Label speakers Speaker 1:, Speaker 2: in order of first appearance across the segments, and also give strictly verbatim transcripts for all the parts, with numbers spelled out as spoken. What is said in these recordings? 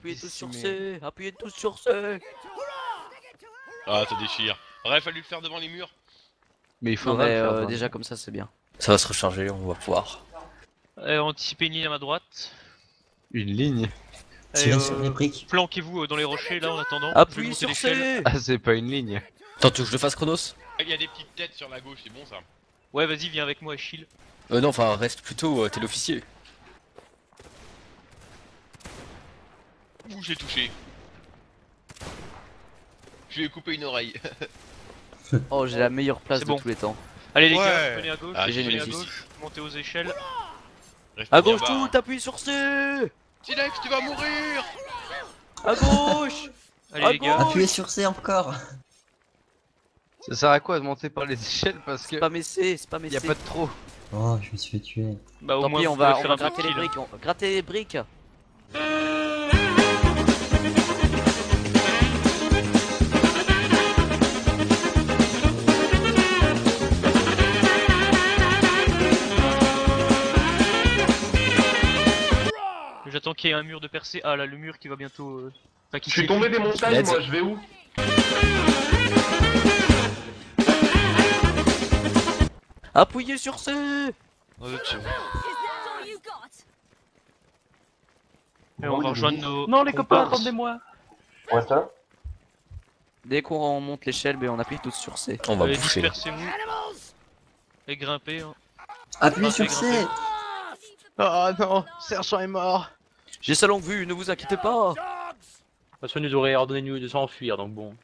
Speaker 1: Appuyez tous sur C, appuyez tous sur C.
Speaker 2: Ah, ça déchire. Aurait fallu le faire devant les murs.
Speaker 3: Mais il
Speaker 1: Non
Speaker 3: faudrait
Speaker 1: mais
Speaker 3: le faire,
Speaker 1: euh,
Speaker 3: hein.
Speaker 1: déjà comme ça c'est bien.
Speaker 4: Ça va se recharger, on va pouvoir.
Speaker 5: Euh, anticipez une ligne à ma droite.
Speaker 3: Une ligne.
Speaker 5: Allez,
Speaker 6: Tirez
Speaker 5: euh,
Speaker 6: sur les briques.
Speaker 5: Planquez-vous euh, dans les rochers là en attendant. Je vais
Speaker 1: Appuyez
Speaker 5: monter
Speaker 1: sur
Speaker 5: l'échelle.
Speaker 1: C.
Speaker 3: Ah, c'est pas une ligne.
Speaker 4: Attends, tu veux que je le fasse Chronos?
Speaker 2: Il y a des petites têtes sur la gauche, c'est bon ça.
Speaker 5: Ouais, vas-y, viens avec moi, Achille.
Speaker 4: Euh, non, enfin, reste plutôt, euh, t'es l'officier.
Speaker 2: Ouh, j'ai touché. Je lui ai coupé une oreille.
Speaker 1: Oh j'ai la meilleure place
Speaker 5: C'est
Speaker 1: de
Speaker 5: bon.
Speaker 1: tous les temps.
Speaker 5: Allez les
Speaker 2: Ouais.
Speaker 5: gars, venez à gauche,
Speaker 2: Ah,
Speaker 1: j'ai
Speaker 5: venez
Speaker 1: une
Speaker 5: à
Speaker 1: réussite.
Speaker 5: gauche, montez aux échelles.
Speaker 2: Reste
Speaker 1: À
Speaker 2: bien
Speaker 1: gauche
Speaker 2: bas, hein.
Speaker 1: tout, appuie sur C.
Speaker 2: Silex, tu vas mourir.
Speaker 1: À gauche.
Speaker 5: Allez
Speaker 1: À
Speaker 5: les gars.
Speaker 1: gauche.
Speaker 6: Appuyez sur C encore.
Speaker 3: Ça sert à quoi de monter par les échelles parce que
Speaker 1: C'est pas mes C, c'est pas mes
Speaker 3: y a
Speaker 1: C.
Speaker 3: pas de trop.
Speaker 6: Oh, je me suis fait tuer.
Speaker 5: Bah au
Speaker 1: Tant
Speaker 5: moins
Speaker 1: pis,
Speaker 5: vous
Speaker 1: on va,
Speaker 5: pouvez
Speaker 1: on
Speaker 5: faire
Speaker 1: va
Speaker 5: un peu de
Speaker 1: gratter les
Speaker 5: kill.
Speaker 1: briques. on- Gratter les briques.
Speaker 5: J'attends qu'il y ait un mur de percée. Ah là, le mur qui va bientôt... Euh... Enfin, qui
Speaker 7: Je suis
Speaker 5: s'écrit.
Speaker 7: tombé des montagnes,
Speaker 4: Let's-
Speaker 7: moi, je vais où?
Speaker 1: Appuyez sur C.
Speaker 5: Et on va rejoindre nos...
Speaker 7: Non, les copains,
Speaker 5: comparses.
Speaker 7: attendez-moi.
Speaker 1: Dès qu'on monte l'échelle, ben on appuie tous sur C.
Speaker 4: On va
Speaker 5: Allez,
Speaker 4: bouffer.
Speaker 5: dispersez-vous. Et grimpez. Hein.
Speaker 6: Appuyez
Speaker 5: Grimpez,
Speaker 6: sur C.
Speaker 5: grimpez.
Speaker 3: Oh non, Sergent est mort.
Speaker 1: J'ai sa longue vue, ne vous inquiétez pas.
Speaker 8: De toute façon, il nous aurait ordonné de s'enfuir, donc bon.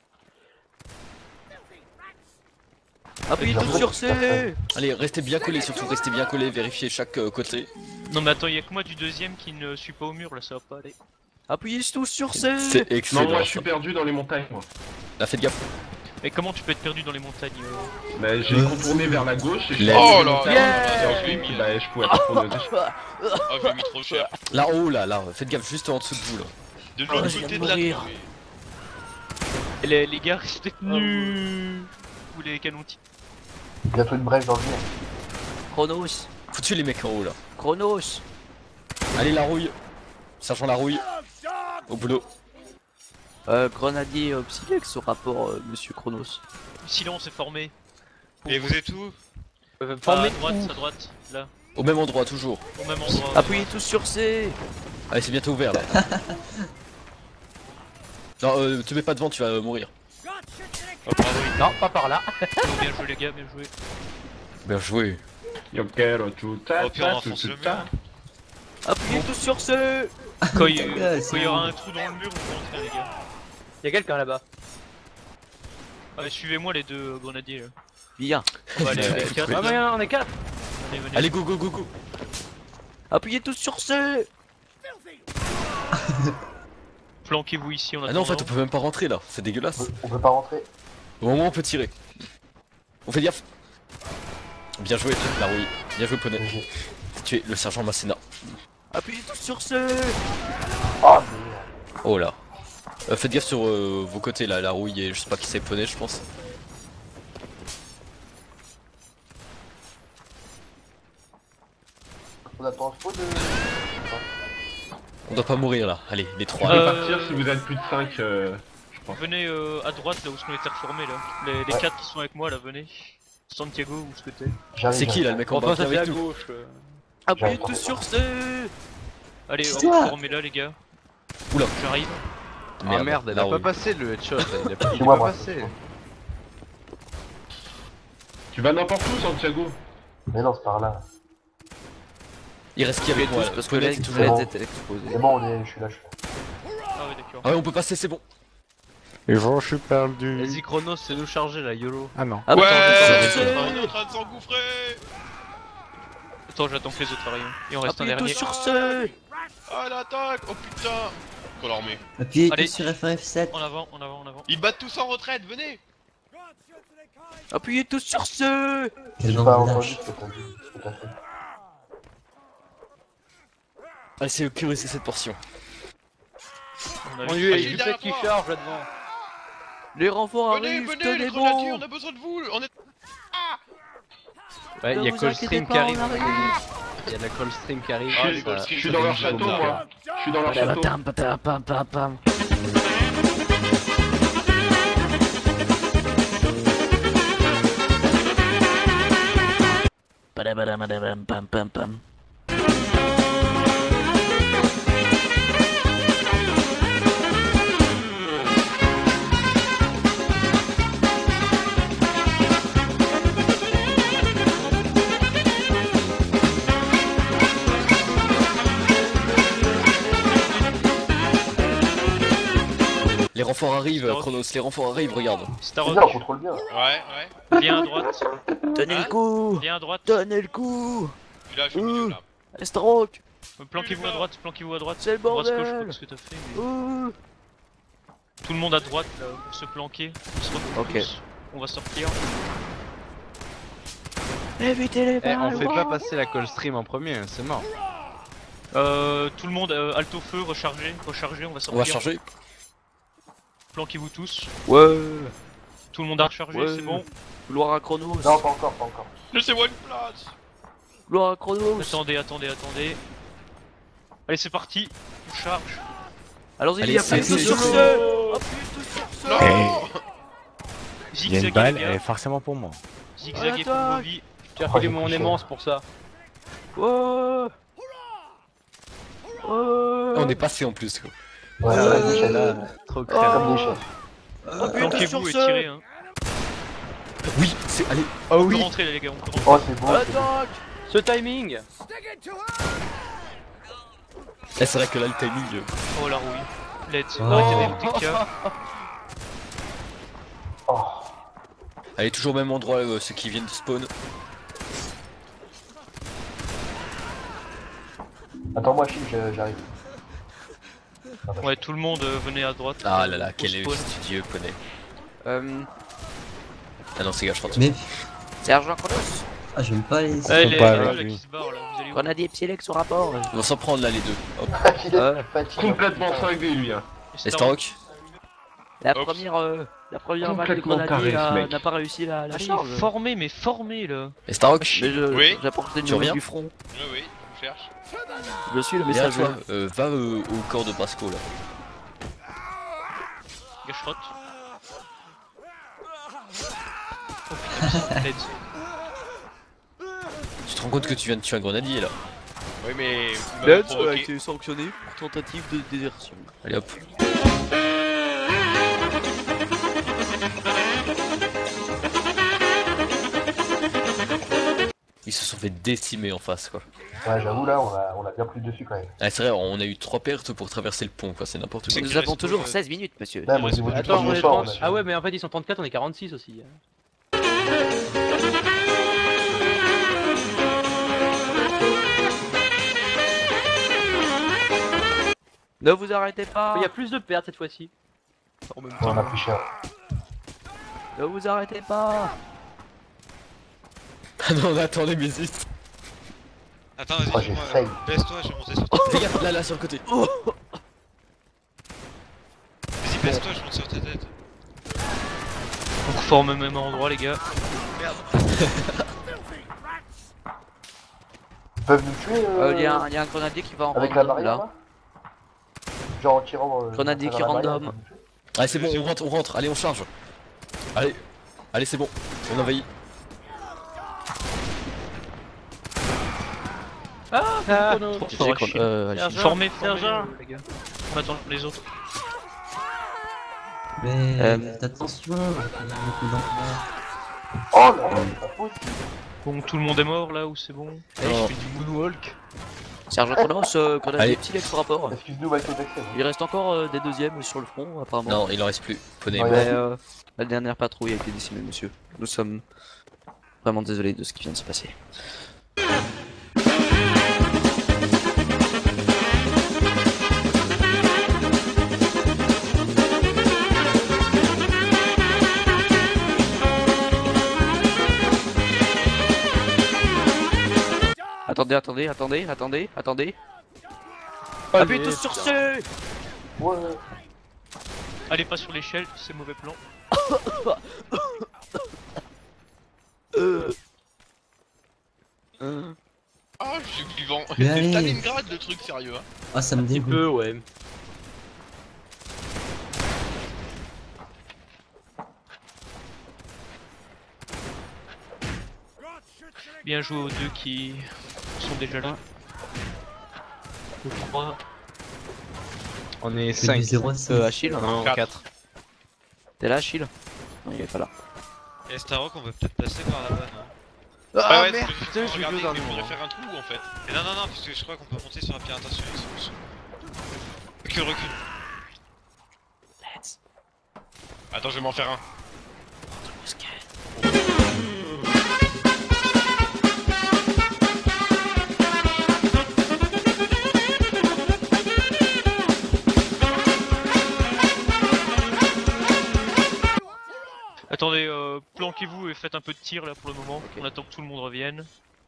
Speaker 1: Appuyez tous sur C.
Speaker 4: Allez, restez bien collés, surtout restez bien collés, vérifiez chaque euh, côté.
Speaker 5: Non mais attends, il y a que moi du deuxième qui ne suis pas au mur là, ça va pas aller.
Speaker 1: Appuyez tous sur C.
Speaker 4: C'est excellent.
Speaker 7: Non, moi, je suis
Speaker 4: ça.
Speaker 7: perdu dans les montagnes, moi.
Speaker 4: Là, faites gaffe.
Speaker 5: Mais comment tu peux être perdu dans les montagnes euh...
Speaker 7: Bah, j'ai contourné vers la gauche et je
Speaker 4: Let's-
Speaker 2: Oh là
Speaker 7: montagnes,
Speaker 2: là,
Speaker 7: et
Speaker 2: je l'ai mis.
Speaker 7: Bah, je pouvais pas tourner aux échelles.
Speaker 2: Ah, je l'ai mis trop cher.
Speaker 4: Là, oh là, là, faites gaffe, juste en dessous de vous là.
Speaker 2: De
Speaker 1: Oh,
Speaker 2: l'autre
Speaker 1: je viens
Speaker 2: côté
Speaker 1: de
Speaker 2: de la
Speaker 1: mourir.
Speaker 2: trouée.
Speaker 5: Et les, les gars, restez nus. Ou les canons types.
Speaker 9: Bientôt une brèche dans le mur.
Speaker 1: Chronos.
Speaker 4: Faut tuer les mecs en haut là.
Speaker 1: Chronos.
Speaker 4: Allez, la rouille. Sergent la rouille. Au boulot.
Speaker 1: Euh, grenadier euh, Psylex au rapport, euh, monsieur Chronos.
Speaker 5: Silence est formé.
Speaker 2: Et vous êtes où?
Speaker 8: Euh,
Speaker 5: Ah,
Speaker 8: formez
Speaker 5: à droite, à droite, là,
Speaker 4: Au même endroit, toujours.
Speaker 5: au même endroit.
Speaker 1: Appuyez tous sur C.
Speaker 4: Allez, c'est bientôt ouvert là. Non, euh, te mets pas devant, tu vas euh, mourir.
Speaker 5: Oh, bravo,
Speaker 8: Non, pas par là.
Speaker 5: bien joué les gars, bien joué.
Speaker 4: Bien joué.
Speaker 7: Yo quiero chuta,
Speaker 2: Oh, puis on
Speaker 7: ta,
Speaker 2: renforce le
Speaker 7: chuta.
Speaker 2: mur.
Speaker 1: Appuyez tous sur C.
Speaker 5: Quand il,
Speaker 6: Ouais, c'est
Speaker 5: quand il y aura
Speaker 6: bon.
Speaker 5: un trou dans le mur, vous rentrez les gars.
Speaker 8: Y'a quelqu'un là-bas.
Speaker 5: Ah, mais suivez-moi les deux euh, grenadiers là.
Speaker 1: Bien.
Speaker 5: On va aller
Speaker 4: Ouais,
Speaker 5: les quatre.
Speaker 8: Ah, mais on est quatre.
Speaker 5: Venez, venez.
Speaker 4: Allez, go, go, go, go.
Speaker 1: Appuyez tous sur C.
Speaker 5: Planquez-vous ici en
Speaker 4: Ah
Speaker 5: attendant.
Speaker 4: non, en fait, on peut même pas rentrer là, c'est dégueulasse.
Speaker 9: On peut pas rentrer.
Speaker 4: Au moment où on peut tirer. On fait gaffe. Bien joué, la rouille. Bien joué, poney. Tu es le sergent Masséna.
Speaker 1: Appuyez tous sur C.
Speaker 9: Ah,
Speaker 4: Oh là. Euh, faites gaffe sur euh, vos côtés là, la rouille et je sais pas qui c'est, poney, je pense.
Speaker 9: on attend un faux de.
Speaker 4: On doit pas mourir là. Allez, les
Speaker 7: Je
Speaker 4: trois.
Speaker 7: peux
Speaker 5: Euh,
Speaker 7: partir si vous êtes plus de cinq, euh, je crois.
Speaker 5: Venez euh, à droite là où sont les terres formées là. Les, les
Speaker 9: Ouais.
Speaker 5: quatre qui sont avec moi là, venez. Santiago, où ce que t'es.
Speaker 9: J'arrive,
Speaker 4: C'est qui là, le mec en bas?
Speaker 8: Enfin, ça
Speaker 4: Viens
Speaker 8: c'est à
Speaker 4: avec nous.
Speaker 8: gauche. euh.
Speaker 1: Appuyez
Speaker 9: J'arrive.
Speaker 1: tous sur C.
Speaker 5: Allez,
Speaker 6: Putain.
Speaker 5: on formez là les gars.
Speaker 4: Oula.
Speaker 5: J'arrive.
Speaker 3: Ah merde, elle
Speaker 4: la
Speaker 3: a pas
Speaker 4: rouille.
Speaker 3: passé le headshot. là, Il a pas, il est
Speaker 9: Moi,
Speaker 3: pas
Speaker 9: moi.
Speaker 3: passé.
Speaker 7: Tu vas n'importe où, Santiago?
Speaker 9: Mais non, c'est par là.
Speaker 4: Il reste qui avec
Speaker 1: Appuyez
Speaker 4: moi
Speaker 1: tous
Speaker 4: là?
Speaker 1: parce que
Speaker 4: Poney,
Speaker 1: l'aide
Speaker 4: c'est toujours
Speaker 9: bon.
Speaker 4: là.
Speaker 1: est exposée.
Speaker 9: C'est bon, on est. Je suis là, je suis là.
Speaker 5: Ah ouais, d'accord.
Speaker 4: Ah ouais, on peut passer, c'est bon.
Speaker 10: Et bon, je suis perdu.
Speaker 3: Vas-y, Chronos, c'est nous charger là, YOLO.
Speaker 10: Ah non.
Speaker 1: Attends,
Speaker 2: Ouais,
Speaker 1: attends,
Speaker 5: sur
Speaker 1: attends.
Speaker 2: on est en train de s'engouffrer.
Speaker 5: Attends, j'attends que les autres arrivent. Et on reste un
Speaker 1: Appuyez tous
Speaker 5: dernier.
Speaker 1: sur C.
Speaker 2: Ah, l'attaque. Oh putain. Quelle armée.
Speaker 6: Appuyez
Speaker 5: Allez.
Speaker 6: tous sur F F sept.
Speaker 5: En avant, en avant, en avant.
Speaker 2: Ils battent tous en retraite, venez.
Speaker 1: Appuyez tous sur C.
Speaker 6: Quel
Speaker 9: J'ai
Speaker 6: bande
Speaker 9: pas
Speaker 6: de
Speaker 9: entendu
Speaker 6: lâches.
Speaker 9: ce que t'as dit. Ce que t'as fait.
Speaker 4: Allez, c'est sécuriser cette portion.
Speaker 5: On a
Speaker 8: On
Speaker 5: vu-
Speaker 8: lui
Speaker 5: Ah,
Speaker 8: est
Speaker 5: j'ai-
Speaker 8: du fait qu'il charge là-devant.
Speaker 1: Les renforts
Speaker 2: Venez,
Speaker 1: arrivent,
Speaker 2: venez,
Speaker 1: tenez
Speaker 2: les grenadiers,
Speaker 1: bon.
Speaker 2: on a besoin de vous. On est.
Speaker 3: Ouais,
Speaker 1: Ne
Speaker 3: y'a
Speaker 1: vous
Speaker 3: Coldstream
Speaker 1: inquiétez
Speaker 3: qui
Speaker 1: pas,
Speaker 3: arrive.
Speaker 1: on arrive.
Speaker 3: Il y a la call stream qui arrive.
Speaker 2: Ah,
Speaker 7: Je
Speaker 2: les
Speaker 7: suis-
Speaker 2: Gold
Speaker 7: je
Speaker 2: Stream,
Speaker 7: suis
Speaker 2: ça
Speaker 7: dans
Speaker 2: fait
Speaker 7: leur
Speaker 2: du
Speaker 7: château,
Speaker 2: bombarde.
Speaker 7: moi. Je suis dans leur château.
Speaker 1: Patam, patam, pam, pam, pam. Padam, padam, pam, pam, pam.
Speaker 4: Les renforts arrivent, Chronos, les renforts arrivent, regarde.
Speaker 9: C'est bien, on
Speaker 5: Starrock,
Speaker 9: contrôle bien.
Speaker 2: Ouais, ouais.
Speaker 5: viens à droite.
Speaker 1: Tenez
Speaker 2: Hein
Speaker 1: le coup.
Speaker 5: Viens à droite.
Speaker 1: Tenez le coup.
Speaker 2: Je suis là, je suis au milieu là.
Speaker 1: Estroc.
Speaker 5: Planquez-vous à droite, planquez-vous à droite.
Speaker 1: C'est le
Speaker 5: Droite, gauche, je sais
Speaker 1: bordel.
Speaker 5: pas ce que t'as fait. Mais...
Speaker 1: Ouh.
Speaker 5: Tout le monde à droite là, pour se planquer. On se retrouve
Speaker 1: Ok.
Speaker 5: tous. On va sortir.
Speaker 1: Évitez les
Speaker 3: Eh,
Speaker 1: balles.
Speaker 3: on fait pas
Speaker 1: wow.
Speaker 3: passer la call stream en premier, hein, c'est mort.
Speaker 5: Euh, tout le monde, euh, halte au feu, rechargez, rechargez, on va
Speaker 4: On
Speaker 5: sortir.
Speaker 4: va charger.
Speaker 5: Planquez-vous tous.
Speaker 1: Ouais.
Speaker 5: Tout le monde a rechargé,
Speaker 1: Ouais.
Speaker 5: c'est bon.
Speaker 1: Gloire à Chronos.
Speaker 9: Non, pas encore, pas encore.
Speaker 2: Laissez-moi une place.
Speaker 1: Gloire à Chronos.
Speaker 5: Attendez, attendez, attendez. Allez, c'est parti. On charge.
Speaker 1: Allons-y,
Speaker 4: Allez,
Speaker 1: appuyez
Speaker 4: c'est-
Speaker 1: tous
Speaker 4: c'est-
Speaker 1: sur
Speaker 4: c'est-
Speaker 1: ce. Appuyez tous sur ce.
Speaker 2: Non.
Speaker 10: Il y a une
Speaker 5: Zigzaguez,
Speaker 10: balle,
Speaker 5: les
Speaker 10: elle est
Speaker 5: gars.
Speaker 10: forcément pour moi.
Speaker 5: Zigzaguez pour
Speaker 1: Attaque.
Speaker 5: vos vies.
Speaker 8: J'ai
Speaker 9: Oh,
Speaker 8: refilé
Speaker 9: j'ai
Speaker 8: mon
Speaker 9: touché.
Speaker 8: aimance pour ça.
Speaker 1: Ouais. Ouais.
Speaker 4: On est passé en plus. Quoi.
Speaker 9: Ouais, ouais, Michel, là,
Speaker 3: Trop
Speaker 1: Oh.
Speaker 3: crème.
Speaker 9: comme des chefs.
Speaker 1: Appuyez tous sur
Speaker 5: Planquez-vous et
Speaker 1: ce.
Speaker 5: tirez. Hein.
Speaker 4: Oui, c'est. Allez.
Speaker 3: Oh
Speaker 5: On peut
Speaker 3: oui.
Speaker 5: rentrer là, les gars, on peut rentrer.
Speaker 9: Oh, c'est beau. c'est beau.
Speaker 1: Attaque.
Speaker 8: Ce timing.
Speaker 4: Eh, c'est vrai que là, le timing. euh,
Speaker 5: Oh la rouille. Let's.
Speaker 6: Oh.
Speaker 5: Arrêtez les T K.
Speaker 9: Oh,
Speaker 4: Allez, toujours au même endroit, euh, ceux qui viennent de spawn.
Speaker 9: attends-moi, Chine, je- j'arrive. Ah, bah,
Speaker 5: Ouais, tout le monde euh, venez à droite.
Speaker 4: Ah là là,
Speaker 5: Au
Speaker 4: quel
Speaker 5: spawn.
Speaker 4: studieux, connaît.
Speaker 1: Euh.
Speaker 4: Ah non, c'est gars, je crois.
Speaker 6: Mais.
Speaker 1: Sergent Chronos.
Speaker 6: Ah, j'aime pas les.
Speaker 5: Eh, les
Speaker 10: pas
Speaker 5: les
Speaker 10: avec
Speaker 5: deux là
Speaker 10: lui.
Speaker 5: qui se barrent là, vous allez où?
Speaker 1: Grenadier Psylex au rapport.
Speaker 4: On va s'en prendre là, les deux. Hop.
Speaker 9: il est
Speaker 1: Ouais.
Speaker 9: fatigué.
Speaker 7: Complètement cinglé, lui. Hein.
Speaker 4: Et Starrock.
Speaker 1: La
Speaker 2: Oups.
Speaker 1: première, euh, la première vague de
Speaker 7: Complètement
Speaker 1: grenadiers
Speaker 7: taré, ce
Speaker 1: a-
Speaker 7: mec.
Speaker 1: n'a pas réussi la, la
Speaker 5: Allez,
Speaker 1: charge.
Speaker 5: formé, mais formé là.
Speaker 4: Et Starrock.
Speaker 1: Mais je,
Speaker 2: Oui.
Speaker 1: j'apporte des
Speaker 4: Tu
Speaker 1: nouvelles
Speaker 4: reviens
Speaker 1: du front.
Speaker 2: Oui, oui, je cherche.
Speaker 1: Je suis le
Speaker 4: Viens,
Speaker 1: messager.
Speaker 4: toi, euh, va euh, au corps de Brasco là.
Speaker 5: Gâcherotte. Oh putain, let's.
Speaker 4: Tu te rends compte que tu viens de tuer un grenadier là.
Speaker 2: Oui, mais. vous m'avez
Speaker 1: Let's a
Speaker 2: provoqué.
Speaker 1: été sanctionné pour tentative de désertion.
Speaker 4: Allez hop. Ils se sont fait décimer en face quoi.
Speaker 9: Ouais, j'avoue, là, on a, on a bien pris le dessus quand même.
Speaker 4: Ah, c'est vrai, on a eu trois pertes pour traverser le pont quoi, c'est n'importe quoi.
Speaker 2: C'est
Speaker 1: Nous
Speaker 2: qu'il
Speaker 1: avons
Speaker 2: reste
Speaker 1: toujours
Speaker 2: pas, euh,
Speaker 1: seize minutes, monsieur.
Speaker 9: Même au niveau du
Speaker 8: Attends,
Speaker 9: premier
Speaker 8: on est
Speaker 9: sort,
Speaker 8: trente.
Speaker 9: on a-
Speaker 8: Ah ouais, mais en fait ils sont trente-quatre, on est quarante-six aussi.
Speaker 1: Ne vous arrêtez pas.
Speaker 8: Il y a plus de pertes cette fois-ci.
Speaker 1: En même
Speaker 9: On
Speaker 1: temps.
Speaker 9: a pris cher.
Speaker 1: Ne vous arrêtez pas.
Speaker 4: Ah non, attends les musiques.
Speaker 2: Attends,
Speaker 9: Oh,
Speaker 2: vas-y,
Speaker 9: j'ai
Speaker 2: moi.
Speaker 9: fail.
Speaker 2: Baisse-toi, je vais monter sur ta tête.
Speaker 4: Regarde là là sur le côté.
Speaker 2: Vas-y, baisse-toi, je monte sur ta tête.
Speaker 5: On reforme au même endroit, les gars.
Speaker 9: Ils peuvent nous tuer
Speaker 1: Il
Speaker 9: euh,
Speaker 1: y, a un- y a un grenadier qui va en
Speaker 9: avec la
Speaker 1: random
Speaker 9: barrière
Speaker 1: là.
Speaker 9: là. Genre en tirant. Euh,
Speaker 1: Grenadier
Speaker 9: à
Speaker 1: qui
Speaker 9: travers la
Speaker 1: random.
Speaker 9: barrière, ils peuvent nous tuer.
Speaker 4: Allez c'est bon, on rentre, on rentre, allez on charge. Allez, allez c'est bon, on envahit.
Speaker 8: Ah, Chronos.
Speaker 5: Trop
Speaker 1: J'ai
Speaker 5: fort à
Speaker 1: chron-
Speaker 5: chier.
Speaker 1: euh, allez.
Speaker 8: Sergent.
Speaker 5: Formé, formé,
Speaker 8: Sergent.
Speaker 5: euh, les gars. On attend les autres.
Speaker 6: Mais.
Speaker 1: Euh.
Speaker 6: Faites attention. il y a beaucoup d'enfants.
Speaker 9: Oh là là, c'est pas possible.
Speaker 5: Bon, tout le monde est mort là ou c'est bon?
Speaker 1: Eh,
Speaker 4: Non.
Speaker 5: je fais du moonwalk.
Speaker 1: Sergent Chronos, euh, grenadier
Speaker 4: Allez.
Speaker 1: Psylex au rapport.
Speaker 9: Excuse-nous, Michael Jackson.
Speaker 1: Il reste encore euh, des deuxièmes sur le front apparemment.
Speaker 4: Non, il en reste plus. Poney.
Speaker 9: Ouais.
Speaker 1: Mais euh, la dernière patrouille a été décimée, monsieur. Nous sommes vraiment désolés de ce qui vient de se passer. Attendez, attendez, attendez, attendez, attendez. Appuyez tous sur C.
Speaker 9: Ouais.
Speaker 5: Allez pas sur l'échelle, c'est mauvais plan.
Speaker 1: Euh. Euh.
Speaker 2: Oh, j'ai que
Speaker 6: Mais
Speaker 2: c'est
Speaker 6: allez.
Speaker 2: Stalingrad le truc sérieux hein.
Speaker 6: Ah, ça me
Speaker 8: Un petit
Speaker 6: dégoûte.
Speaker 8: peu, ouais.
Speaker 5: Bien joué aux deux qui sont déjà là. Ou trois.
Speaker 3: On est
Speaker 6: C'est
Speaker 3: cinq.
Speaker 6: du zéro à cinq.
Speaker 1: Euh, Achille,
Speaker 3: Non,
Speaker 2: Quatre.
Speaker 3: quatre.
Speaker 1: t'es là Achille? Non, il est pas là.
Speaker 11: Et Starrock, on peut peut-être passer par là-bas, non?
Speaker 3: Ah
Speaker 2: ouais,
Speaker 3: merde,
Speaker 2: c'est
Speaker 3: putain,
Speaker 2: juste
Speaker 3: j'ai
Speaker 2: pour
Speaker 3: vu
Speaker 2: regarder,
Speaker 3: au
Speaker 2: mais
Speaker 3: dernier
Speaker 2: faudrait
Speaker 3: moment.
Speaker 2: faire un trou en fait.
Speaker 11: Et non, non, non, parce que je crois qu'on peut monter sur la pierre. Attention, ils sont... Recule, recule.
Speaker 2: Attends, je vais m'en faire un.
Speaker 5: Attendez, euh, planquez-vous et faites un peu de tir là pour le moment. On attend que tout le monde revienne.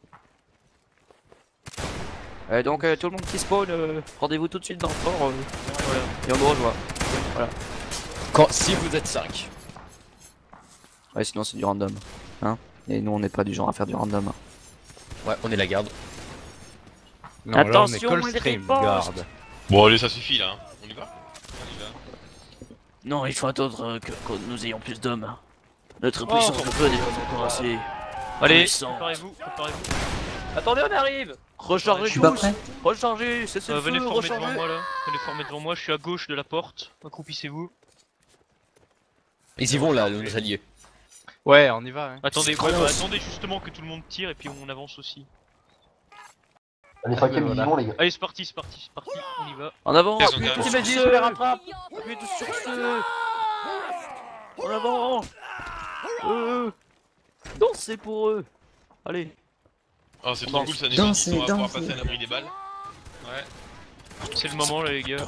Speaker 1: Euh, donc euh, tout le monde qui spawn, euh, rendez-vous tout de suite dans le fort euh, voilà. Et on nous rejoint.
Speaker 4: Quand, si vous êtes cinq.
Speaker 1: Ouais, sinon c'est du random. Hein. Et nous on n'est pas du genre à faire du random.
Speaker 4: Ouais, on est la garde.
Speaker 3: Non, là, on est
Speaker 1: Attention,
Speaker 3: Coldstream,
Speaker 1: il riposte.
Speaker 3: garde.
Speaker 2: Bon allez, ça suffit là. Hein. On y va?
Speaker 11: On y va.
Speaker 1: Non, il faut attendre euh, que, que nous ayons plus d'hommes. Notre
Speaker 5: Oh,
Speaker 1: puissance de feu n'est pas encore assez.
Speaker 5: Allez,
Speaker 1: puissante.
Speaker 5: préparez-vous, préparez-vous.
Speaker 8: Attendez, on arrive.
Speaker 1: Rechargez
Speaker 6: Je suis pas
Speaker 1: tous.
Speaker 6: prêt.
Speaker 1: Rechargez, c'est
Speaker 5: Euh,
Speaker 1: le
Speaker 5: venez
Speaker 1: feu,
Speaker 5: former devant
Speaker 1: rechargez.
Speaker 5: moi là. Venez former devant moi, je suis à gauche de la porte. Accroupissez-vous.
Speaker 4: Ils y vont là, nos alliés.
Speaker 3: Ouais, on y va. Hein.
Speaker 5: Attendez,
Speaker 1: C'est
Speaker 5: ouais,
Speaker 1: trop
Speaker 5: bah,
Speaker 1: long.
Speaker 5: attendez justement que tout le monde tire et puis on avance aussi.
Speaker 9: Allez, cinquième
Speaker 3: voilà.
Speaker 9: division, les gars.
Speaker 5: Allez, c'est parti, c'est parti, c'est parti, on y va.
Speaker 1: En avant,
Speaker 11: Ils ont
Speaker 1: appuyez
Speaker 11: gagné.
Speaker 1: tous
Speaker 11: C'est
Speaker 1: sur
Speaker 8: Vas-y, je les
Speaker 1: ce.
Speaker 8: rattrape.
Speaker 1: Appuyez tous sur ce. En avant. Euh. Dansez pour eux. Allez.
Speaker 2: Oh, c'est
Speaker 1: On
Speaker 2: trop
Speaker 1: danse.
Speaker 2: cool, ça nous
Speaker 6: Dansez,
Speaker 2: on va pouvoir
Speaker 6: dansez.
Speaker 2: passer à l'abri des balles.
Speaker 11: Ouais.
Speaker 5: C'est le moment là les gars.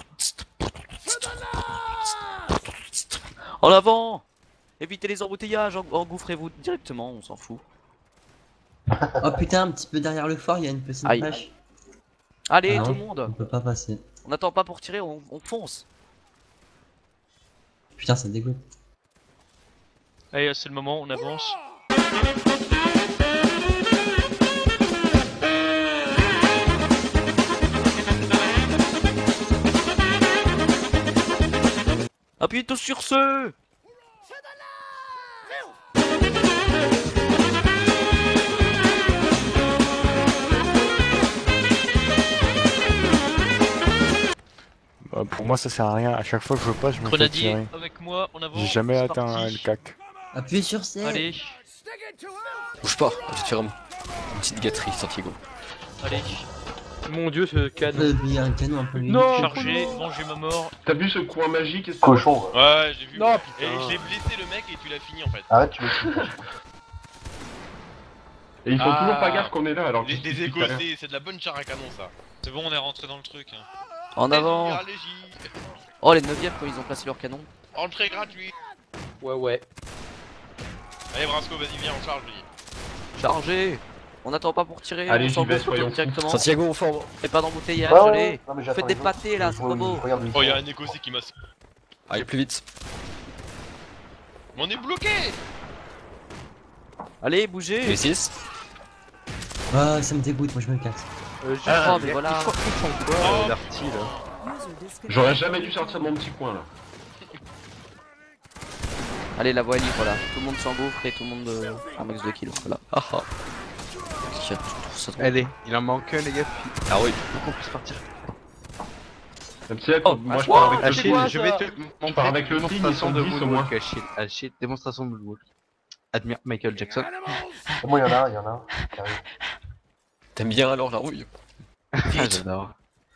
Speaker 1: En avant. Évitez les embouteillages, en- engouffrez-vous directement, on s'en fout.
Speaker 6: Oh putain, un petit peu derrière le fort, il y a une petite
Speaker 1: Aïe.
Speaker 6: brèche.
Speaker 1: Allez,
Speaker 6: Ah non,
Speaker 1: tout le monde.
Speaker 6: On peut pas passer.
Speaker 1: On n'attend pas pour tirer, on, on fonce.
Speaker 6: Putain, ça dégoûte.
Speaker 5: Allez, c'est le moment, on avance.
Speaker 1: Appuyez tous sur ce.
Speaker 10: Bah, pour moi, ça sert à rien. À chaque fois que je passe, je me fais
Speaker 5: Grenadier
Speaker 10: tirer.
Speaker 5: avec moi, on avance.
Speaker 10: J'ai jamais
Speaker 5: c'est
Speaker 10: atteint
Speaker 5: parti.
Speaker 10: le C A C.
Speaker 6: Appuyez sur C.
Speaker 5: Allez,
Speaker 4: Bouge pas, je vais te faire une une petite gâterie, Santiago.
Speaker 5: allez,
Speaker 8: Mon dieu, ce canon.
Speaker 6: Euh, Il y a un canon un peu limite.
Speaker 8: Non.
Speaker 5: chargez, mangez ma mort.
Speaker 7: T'as vu ce coin magique et
Speaker 9: Cochon, va.
Speaker 2: Ouais, j'ai vu.
Speaker 8: Non,
Speaker 2: Et
Speaker 8: putain.
Speaker 2: j'ai blessé le mec et tu l'as fini en fait.
Speaker 9: Arrête, tu me
Speaker 7: Et ils font
Speaker 2: Ah.
Speaker 7: toujours pas gaffe qu'on est là alors
Speaker 2: Des,
Speaker 7: qu'ils
Speaker 2: des
Speaker 7: se disent pas rien.
Speaker 2: écossais, c'est de la bonne char à canon ça.
Speaker 11: C'est bon, on est rentré dans le truc. Hein.
Speaker 1: En avant.
Speaker 2: Allégie,
Speaker 1: Oh, les neuvièmes quand ils ont placé leur canon.
Speaker 2: entrée gratuite.
Speaker 8: Ouais, ouais.
Speaker 2: Allez Brasco, vas-y viens, on charge lui.
Speaker 1: Chargez. On n'attend pas pour tirer,
Speaker 7: Allez,
Speaker 1: on
Speaker 7: j'y
Speaker 1: s'en
Speaker 7: vais,
Speaker 1: fout
Speaker 7: soyons fous.
Speaker 1: directement.
Speaker 4: Santiago, au fort.
Speaker 1: Faites pas d'embouteillage,
Speaker 9: Ouais, ouais,
Speaker 1: allez.
Speaker 9: non, mais
Speaker 1: Faites
Speaker 9: j'attends
Speaker 1: des
Speaker 9: les autres.
Speaker 1: pâtés là,
Speaker 9: Je
Speaker 1: c'est
Speaker 9: vois-
Speaker 1: pas beau.
Speaker 9: je regarde où ils
Speaker 2: Oh,
Speaker 9: sont.
Speaker 2: y'a un écossais qui m'a.
Speaker 4: Allez, plus vite.
Speaker 2: Mais on est bloqué.
Speaker 1: Allez, bougez.
Speaker 4: V six.
Speaker 6: Ah, ça me dégoûte, moi je me casse.
Speaker 8: Euh, j'ai
Speaker 1: Ah, mais voilà.
Speaker 2: Oh,
Speaker 3: Darty là.
Speaker 7: J'aurais jamais dû sortir de mon petit coin là.
Speaker 1: Allez, la voie est libre là. Tout le monde s'engouffre et tout le monde euh, un max de kills. Voilà.
Speaker 4: Ah ah.
Speaker 1: Je trouve ça trop-
Speaker 3: Allez, il en manque un, les gars. Puis
Speaker 4: Ah oui.
Speaker 3: on puisse partir.
Speaker 7: Même si là,
Speaker 1: Oh,
Speaker 7: moi je
Speaker 1: oh,
Speaker 7: pars avec le
Speaker 3: Achille,
Speaker 8: quoi,
Speaker 3: je
Speaker 8: ça
Speaker 3: vais te
Speaker 7: Je pars avec le team, ils
Speaker 3: démonstration
Speaker 7: sont
Speaker 3: de
Speaker 7: dix au moins.
Speaker 3: Moonwalk, Achille. Achille, démonstration de Moonwalk. Admire Michael Jackson.
Speaker 9: Moi, il y en a un, il y en a un. qui arrive.
Speaker 4: T'aimes bien alors la rouille?
Speaker 3: J'adore.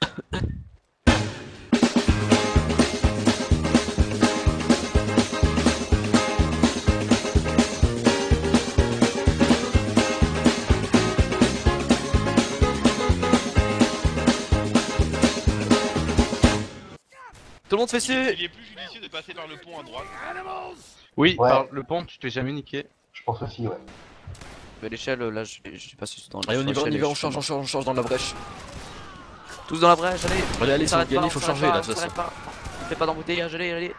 Speaker 1: Tout le monde fait su.
Speaker 2: Il est plus judicieux de passer par le pont à droite.
Speaker 3: Oui,
Speaker 9: Ouais.
Speaker 3: par le pont, tu t'es jamais niqué.
Speaker 9: Je pense aussi, ouais.
Speaker 1: Mais l'échelle, là, je je sais pas si c'est dans
Speaker 4: Allez, on y va, on y
Speaker 1: l'échelle,
Speaker 4: va, on
Speaker 1: je-
Speaker 4: change, on change, on change dans la brèche.
Speaker 1: Tous dans la brèche, allez.
Speaker 4: Allez, allez,
Speaker 1: On
Speaker 4: si on
Speaker 1: s'arrête
Speaker 4: gagne,
Speaker 1: pas,
Speaker 4: il faut
Speaker 1: on s'arrête
Speaker 4: changer là,
Speaker 1: pas,
Speaker 4: de toute
Speaker 1: on
Speaker 4: façon.
Speaker 1: s'arrête pas. Fais pas d'embouteillage, allez, allez.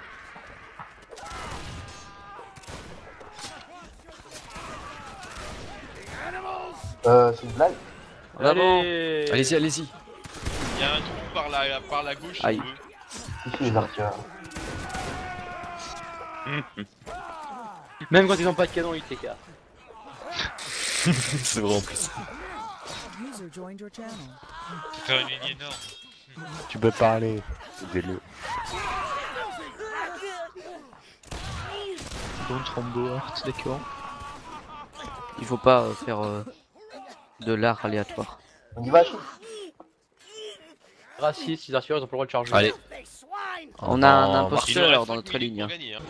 Speaker 9: Euh, c'est une blague.
Speaker 1: En avant.
Speaker 8: Allez.
Speaker 4: Allez-y, allez-y.
Speaker 2: Il y a un trou par la, par la gauche.
Speaker 1: Aïe.
Speaker 2: Si on veut.
Speaker 9: Ici les archers.
Speaker 8: Même quand ils ont pas de canon, ils t'écartent.
Speaker 4: C'est vrai en plus.
Speaker 11: Faut faire une ligne énorme.
Speaker 10: Tu peux parler. Dis-le.
Speaker 5: Don't Rambo Art, d'accord.
Speaker 1: Il faut pas euh, faire euh, de l'art aléatoire.
Speaker 9: On y va, Chine.
Speaker 8: Raciste, les archers ils ont pas le droit de charger.
Speaker 4: Allez.
Speaker 1: On a un
Speaker 4: Oh,
Speaker 2: Il nous
Speaker 1: imposteur
Speaker 2: reste
Speaker 1: dans
Speaker 2: cinq
Speaker 1: notre
Speaker 2: minutes
Speaker 1: ligne.
Speaker 2: pour gagner, hein.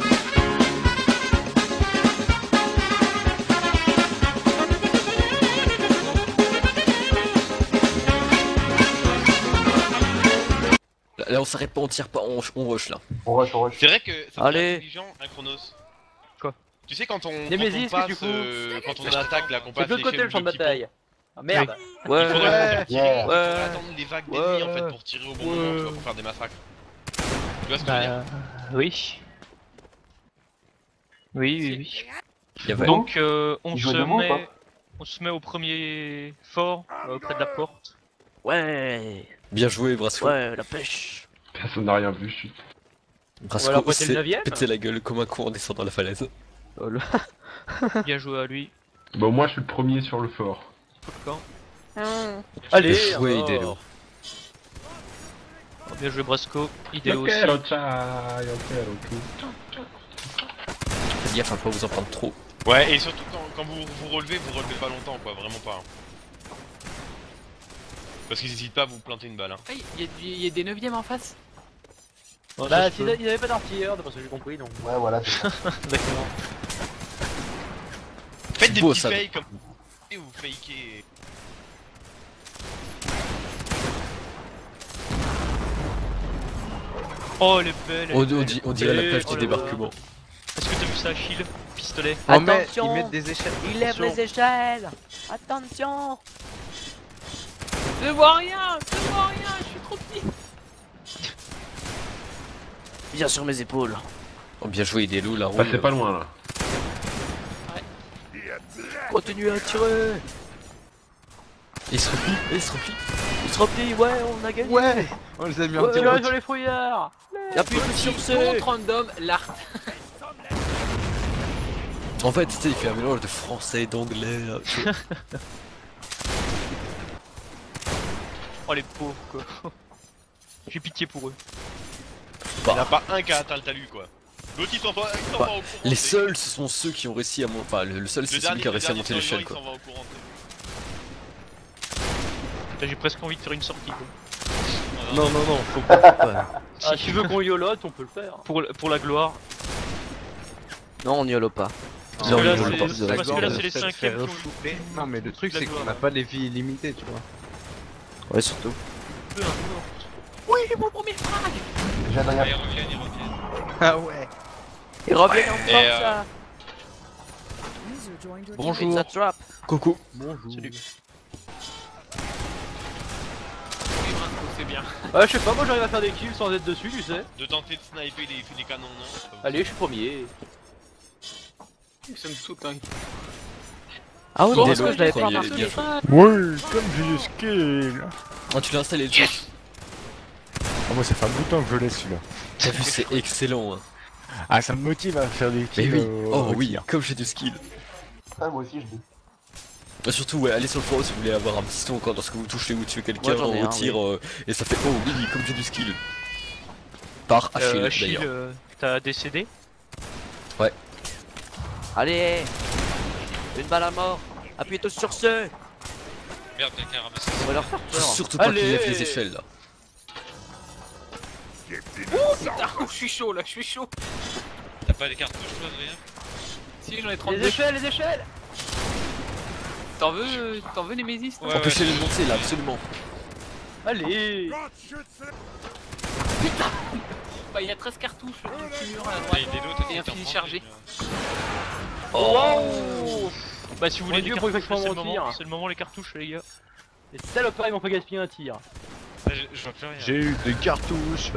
Speaker 4: Là, là, on s'arrête pas, on tire pas, on, on rush là.
Speaker 9: On rush, on rush.
Speaker 2: C'est vrai que ça serait
Speaker 1: Allez.
Speaker 2: intelligent, un Chronos.
Speaker 8: Quoi?
Speaker 2: Tu sais quand on, quand
Speaker 8: Némésis,
Speaker 2: on passe,
Speaker 8: qu'est-ce que tu
Speaker 2: euh, quand on attaque là, qu'on
Speaker 8: C'est
Speaker 2: passe
Speaker 8: de l'autre côté
Speaker 2: l'échelle
Speaker 8: le champ de
Speaker 2: du petit
Speaker 8: bataille. Ah merde.
Speaker 1: Ouais,
Speaker 2: pont, il faudrait
Speaker 1: ouais.
Speaker 2: pouvoir tirer,
Speaker 9: Yeah.
Speaker 2: il faudrait
Speaker 1: Ouais.
Speaker 2: attendre des vagues
Speaker 1: Ouais.
Speaker 2: d'ennemis en fait pour tirer au bon moment, tu vois, pour faire des massacres. Tu vois ce que je veux dire?
Speaker 5: Bah, oui. Oui, oui, oui.
Speaker 4: Il y avait-
Speaker 5: Donc, euh, on
Speaker 9: Il
Speaker 5: se
Speaker 9: joue debout ou pas
Speaker 5: met, on se met au premier fort, euh, près de la porte.
Speaker 1: Ouais,
Speaker 4: Bien joué, Brasco.
Speaker 1: ouais, la pêche.
Speaker 7: Personne n'a rien vu, chut.
Speaker 4: Brasco,
Speaker 8: Voilà, pointer le
Speaker 4: c'est
Speaker 8: neuvième.
Speaker 4: péter la gueule comme un con en descendant la falaise.
Speaker 1: Oh, le-
Speaker 5: Bien joué à lui.
Speaker 7: Bon, moi je suis le premier sur le fort.
Speaker 5: Quand
Speaker 8: Allez.
Speaker 4: Bien joué,
Speaker 8: alors.
Speaker 4: Idélo.
Speaker 5: Bien joué Brasco. Idéal
Speaker 7: Ok,
Speaker 5: aussi.
Speaker 7: ok, ok.
Speaker 4: Faites gaffe à pas vous en prendre trop.
Speaker 2: Ouais, et surtout quand, quand vous vous relevez, vous relevez pas longtemps quoi, vraiment pas. hein. Parce qu'ils hésitent pas à vous planter une balle. Hein.
Speaker 12: Il y, a- il y a des neuvièmes en face.
Speaker 8: Bah, s'ils ils avaient pas d'artilleurs, d'après ce que j'ai compris, donc.
Speaker 9: Ouais, voilà, c'est ça.
Speaker 5: D'accord.
Speaker 2: Faites des
Speaker 4: beau,
Speaker 2: petits
Speaker 4: ça.
Speaker 2: fakes comme et vous fakez.
Speaker 5: Oh, les belles.
Speaker 4: On,
Speaker 5: les
Speaker 4: on
Speaker 5: belles.
Speaker 4: dit- on dirait la plage
Speaker 5: Oh
Speaker 4: du
Speaker 5: là là.
Speaker 4: débarquement.
Speaker 5: Est-ce que t'as vu ça, Achille? Pistolet.
Speaker 3: Oh, mais
Speaker 1: Attention.
Speaker 3: ils mettent des échelles.
Speaker 1: Il lève les échelles. Attention.
Speaker 12: Je vois rien, je vois rien, je suis trop petit.
Speaker 1: Viens sur mes épaules.
Speaker 4: Oh, bien joué, Idélo, la roue.
Speaker 7: Bah, c'est pas loin là.
Speaker 1: Continue à tirer.
Speaker 4: Il se replie, il se replie.
Speaker 1: Il se replie, ouais, on a gagné.
Speaker 3: Ouais. On les a mis un
Speaker 1: Ouais,
Speaker 3: petit
Speaker 8: Tirez
Speaker 3: peu.
Speaker 8: sur les fouillards.
Speaker 1: Et appuie sur
Speaker 12: Contre
Speaker 1: ce.
Speaker 12: random, l'art.
Speaker 4: En fait, tu sais, il fait un mélange de français et d'anglais. là.
Speaker 5: Oh, les pauvres, quoi. J'ai pitié pour eux.
Speaker 2: Il y en a pas un qui a atteint le talus quoi. L'autre il s'en va, il s'en
Speaker 4: Bah,
Speaker 2: va au courant.
Speaker 4: Les
Speaker 2: c'est-
Speaker 4: seuls, ce sont ceux qui ont réussi à monter. Enfin, le, le seul,
Speaker 2: Le
Speaker 4: c'est celui
Speaker 2: dernier,
Speaker 4: qui a
Speaker 2: le
Speaker 4: réussi à
Speaker 2: dernier
Speaker 4: monter l'échelle,
Speaker 2: survivant,
Speaker 4: quoi.
Speaker 2: il s'en va au courant.
Speaker 5: Là, j'ai presque envie de faire une sortie, quoi.
Speaker 4: Non, non, non, faut pas.
Speaker 8: Ah, si tu veux qu'on yolote, on peut le faire.
Speaker 5: Pour, pour la gloire.
Speaker 1: Non, on n'y allô pas.
Speaker 5: Parce
Speaker 4: Non,
Speaker 5: que là,
Speaker 4: ils veulent
Speaker 5: c'est-
Speaker 4: pas.
Speaker 1: de la
Speaker 5: parce que là,
Speaker 1: gloire,
Speaker 5: c'est les
Speaker 3: Ça te
Speaker 5: cinquièmes
Speaker 3: fait
Speaker 5: qui ont
Speaker 3: refouler. Non, mais le truc,
Speaker 5: La
Speaker 3: c'est qu'on
Speaker 5: gloire.
Speaker 3: n'a pas les vies illimitées, tu vois.
Speaker 1: Ouais, surtout.
Speaker 5: peu importe.
Speaker 12: Oui, mon premier frag.
Speaker 9: Déjà
Speaker 11: Ah,
Speaker 9: derrière.
Speaker 11: ils reviennent, ils reviennent.
Speaker 3: Ah ouais.
Speaker 1: Il revient en
Speaker 2: Et,
Speaker 1: force
Speaker 2: euh,
Speaker 1: là.
Speaker 3: Bonjour.
Speaker 1: It's a trap.
Speaker 4: Coucou.
Speaker 3: Bonjour.
Speaker 5: Salut.
Speaker 12: Oui, Brasco, c'est bien.
Speaker 8: Ouais, je sais pas, moi j'arrive à faire des kills sans être dessus, tu sais.
Speaker 2: De tenter de sniper des, des canons, non?
Speaker 8: Allez, je suis premier.
Speaker 12: Ça me saute un.
Speaker 1: Ah ouais,
Speaker 12: Bon,
Speaker 1: mais
Speaker 4: Délo,
Speaker 1: parce que je l'avais pas
Speaker 4: premier,
Speaker 1: remarqué.
Speaker 4: bien joué.
Speaker 10: Ouais, comme j'ai des skills.
Speaker 4: Ah, tu l'as installé le truc.
Speaker 10: Ah, moi, ça fait un bout de temps que je l'ai celui-là.
Speaker 4: T'as vu, c'est excellent. Hein.
Speaker 10: Ah, ça me motive à faire des
Speaker 4: Mais
Speaker 10: kills.
Speaker 4: oui,
Speaker 10: au-
Speaker 4: oh
Speaker 10: au
Speaker 4: oui,
Speaker 10: tir.
Speaker 4: comme j'ai du skill.
Speaker 9: Ah, moi aussi, je dis.
Speaker 4: Et surtout, ouais, allez sur le forum si vous voulez avoir un petit son quand lorsque vous touchez ou tuez quelqu'un
Speaker 1: Ouais, j'en ai
Speaker 4: au
Speaker 1: un,
Speaker 4: tir, euh, et ça fait oh oui, comme j'ai du skill. Par Achille
Speaker 5: Euh, Achille,
Speaker 4: d'ailleurs.
Speaker 5: euh, t'as décédé?
Speaker 1: Allez. Une balle à mort. Appuyez tous sur ce.
Speaker 11: Merde, quelqu'un a ramassé
Speaker 1: On va leur faire
Speaker 4: Faut
Speaker 1: peur.
Speaker 4: surtout pas
Speaker 8: Allez.
Speaker 4: qu'il lève les échelles là.
Speaker 12: Putain, je suis chaud là, je suis chaud.
Speaker 11: T'as pas les cartouches toi, Adrien?
Speaker 12: Si, j'en ai
Speaker 8: Les
Speaker 12: trente-deux.
Speaker 8: échelles, les échelles.
Speaker 12: T'en veux, t'en veux Némésis toi?
Speaker 11: Ouais,
Speaker 4: Empêchez-les de monter là, absolument.
Speaker 8: Allez.
Speaker 12: Bah, il y a treize cartouches, le petit mur à la
Speaker 11: Et
Speaker 12: droite.
Speaker 11: des autres,
Speaker 12: Et un
Speaker 11: t'es en
Speaker 12: fusil
Speaker 11: train de-
Speaker 12: chargé.
Speaker 8: Oh.
Speaker 5: Bah, si vous voulez
Speaker 8: Mon
Speaker 5: des
Speaker 8: Dieu, pour
Speaker 5: cartouches,
Speaker 8: effectivement
Speaker 5: c'est le
Speaker 8: mon
Speaker 5: moment,
Speaker 8: tir.
Speaker 5: c'est le moment les cartouches, les gars.
Speaker 8: Les salopards, ils m'ont fait gaspiller un tir.
Speaker 11: Ah, je, je vois plus rien.
Speaker 10: J'ai eu des cartouches.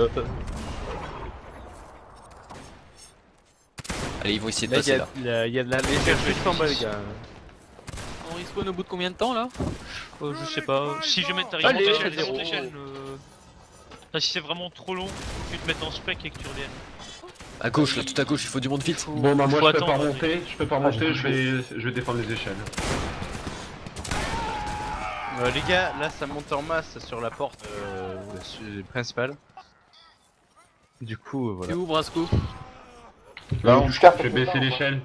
Speaker 4: Allez, ils vont essayer de
Speaker 3: Là, il y,
Speaker 4: passer
Speaker 3: a-
Speaker 4: là.
Speaker 3: là, il y a de la légère juste en bas, les gars.
Speaker 12: On respawn au bout de combien de temps là?
Speaker 5: Euh, je sais pas. Si jamais t'arrives
Speaker 8: Allez,
Speaker 5: à
Speaker 8: à
Speaker 5: monter
Speaker 8: zéro.
Speaker 5: l'échelle, euh... enfin, si c'est vraiment trop long, faut que tu te mettes en spec et que tu reviennes.
Speaker 4: À gauche, là, tout à gauche, il faut du monde vite.
Speaker 7: Bon bah moi
Speaker 5: Faut
Speaker 7: je peux pas
Speaker 5: attendre,
Speaker 7: remonter, je peux pas
Speaker 9: Ah, j'ai
Speaker 7: remonter, je
Speaker 9: touché.
Speaker 7: vais, je vais défendre les échelles.
Speaker 3: Euh, les gars, là ça monte en masse sur la porte euh, sur- principale. Du coup, euh, voilà.
Speaker 12: C'est où Brasco?
Speaker 7: Là,
Speaker 9: on touche quatre,
Speaker 7: je vais
Speaker 9: on
Speaker 7: baisser
Speaker 9: peut pas,
Speaker 7: l'échelle.